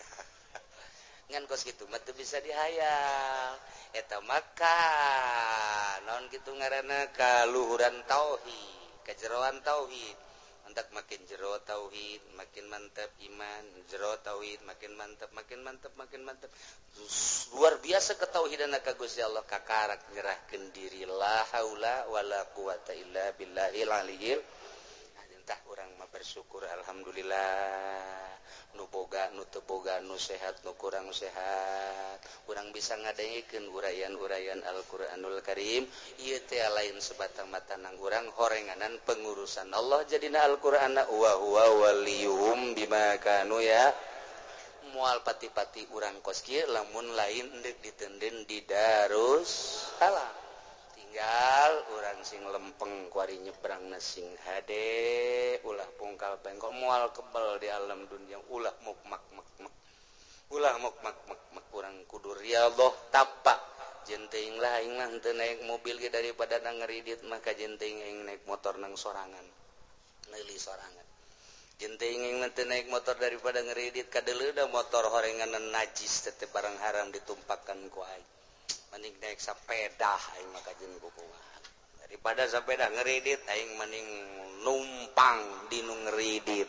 ngan kos kitu mah teu bisa dihayal eta maka naon kitu ngaranna kaluhuran tauhid kajeroan tauhid mantak makin jero tauhid makin mantap iman jero tauhid makin mantap makin mantap makin mantap luar biasa ketauhidan ka Gusti Allah kakarak nyerahkeun diri la haula wala quwata illa billahil aliyil entah urang mah bersyukur alhamdulillah nu boga nu teu boga nu sehat nu kurang sehat urang bisa ngadengikeun urayan-urayan Al-Qur'anul Karim ieu teh lain sebatang mata nang urang horenganan pengurusan Allah jadina Al-Qur'anna wa huwa waliyuhum bima kanu ya moal pati-pati urang kos kieu lamun lain deuk diteunden di Darus Salam tinggal urang sing lempeng kuari nyebrangna sing hade ulah pungkal bengkok moal kebal di alam dunia ulah muk mak mak mak ulah muk mak mak mak urang kudu riyadhah tapak jeung teuing lah aing mah teu naik mobil ge daripada nang ngeridit maka jeung teuing aing naik motor nang sorangan neuli sorangan jeung teuing aing teu naik motor daripada ngeridit kadeuleu da motor horenganan najis teh barang haram ditumpakkan ku aing mending naik sepeda aing mah kajen kukuhan daripada sepeda ngeridit aing mending numpang di nu ngeridit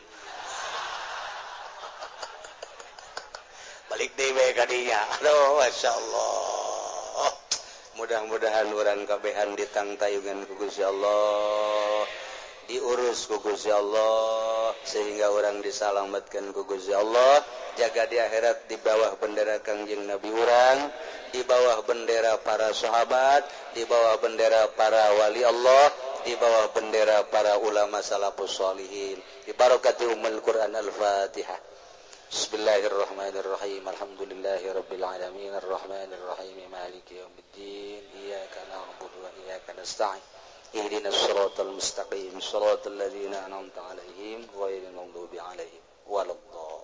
balik deui we ka dinya aduh masyaallah mudah-mudahan urang kabehan ditangtayungan ku Gusti Allah diurus ku Gusti Allah sehingga orang disalamatkan ku Gusti Allah jaga di akhirat di bawah bendera Kangjeng Nabi urang di bawah bendera para sahabat di bawah bendera para wali Allah di bawah bendera para ulama salafus sholihin di barakati ummul Quran al-Fatihah Bismillahirrahmanirrahim Alhamdulillahirabbil alamin arrahmanir rahim maliki yaumiddin iyyaka na'budu wa iyyaka nasta'in ihdinas siratal mustaqim siratal ladzina an'amta 'alaihim ghairil maghdubi 'alaihim waladdallin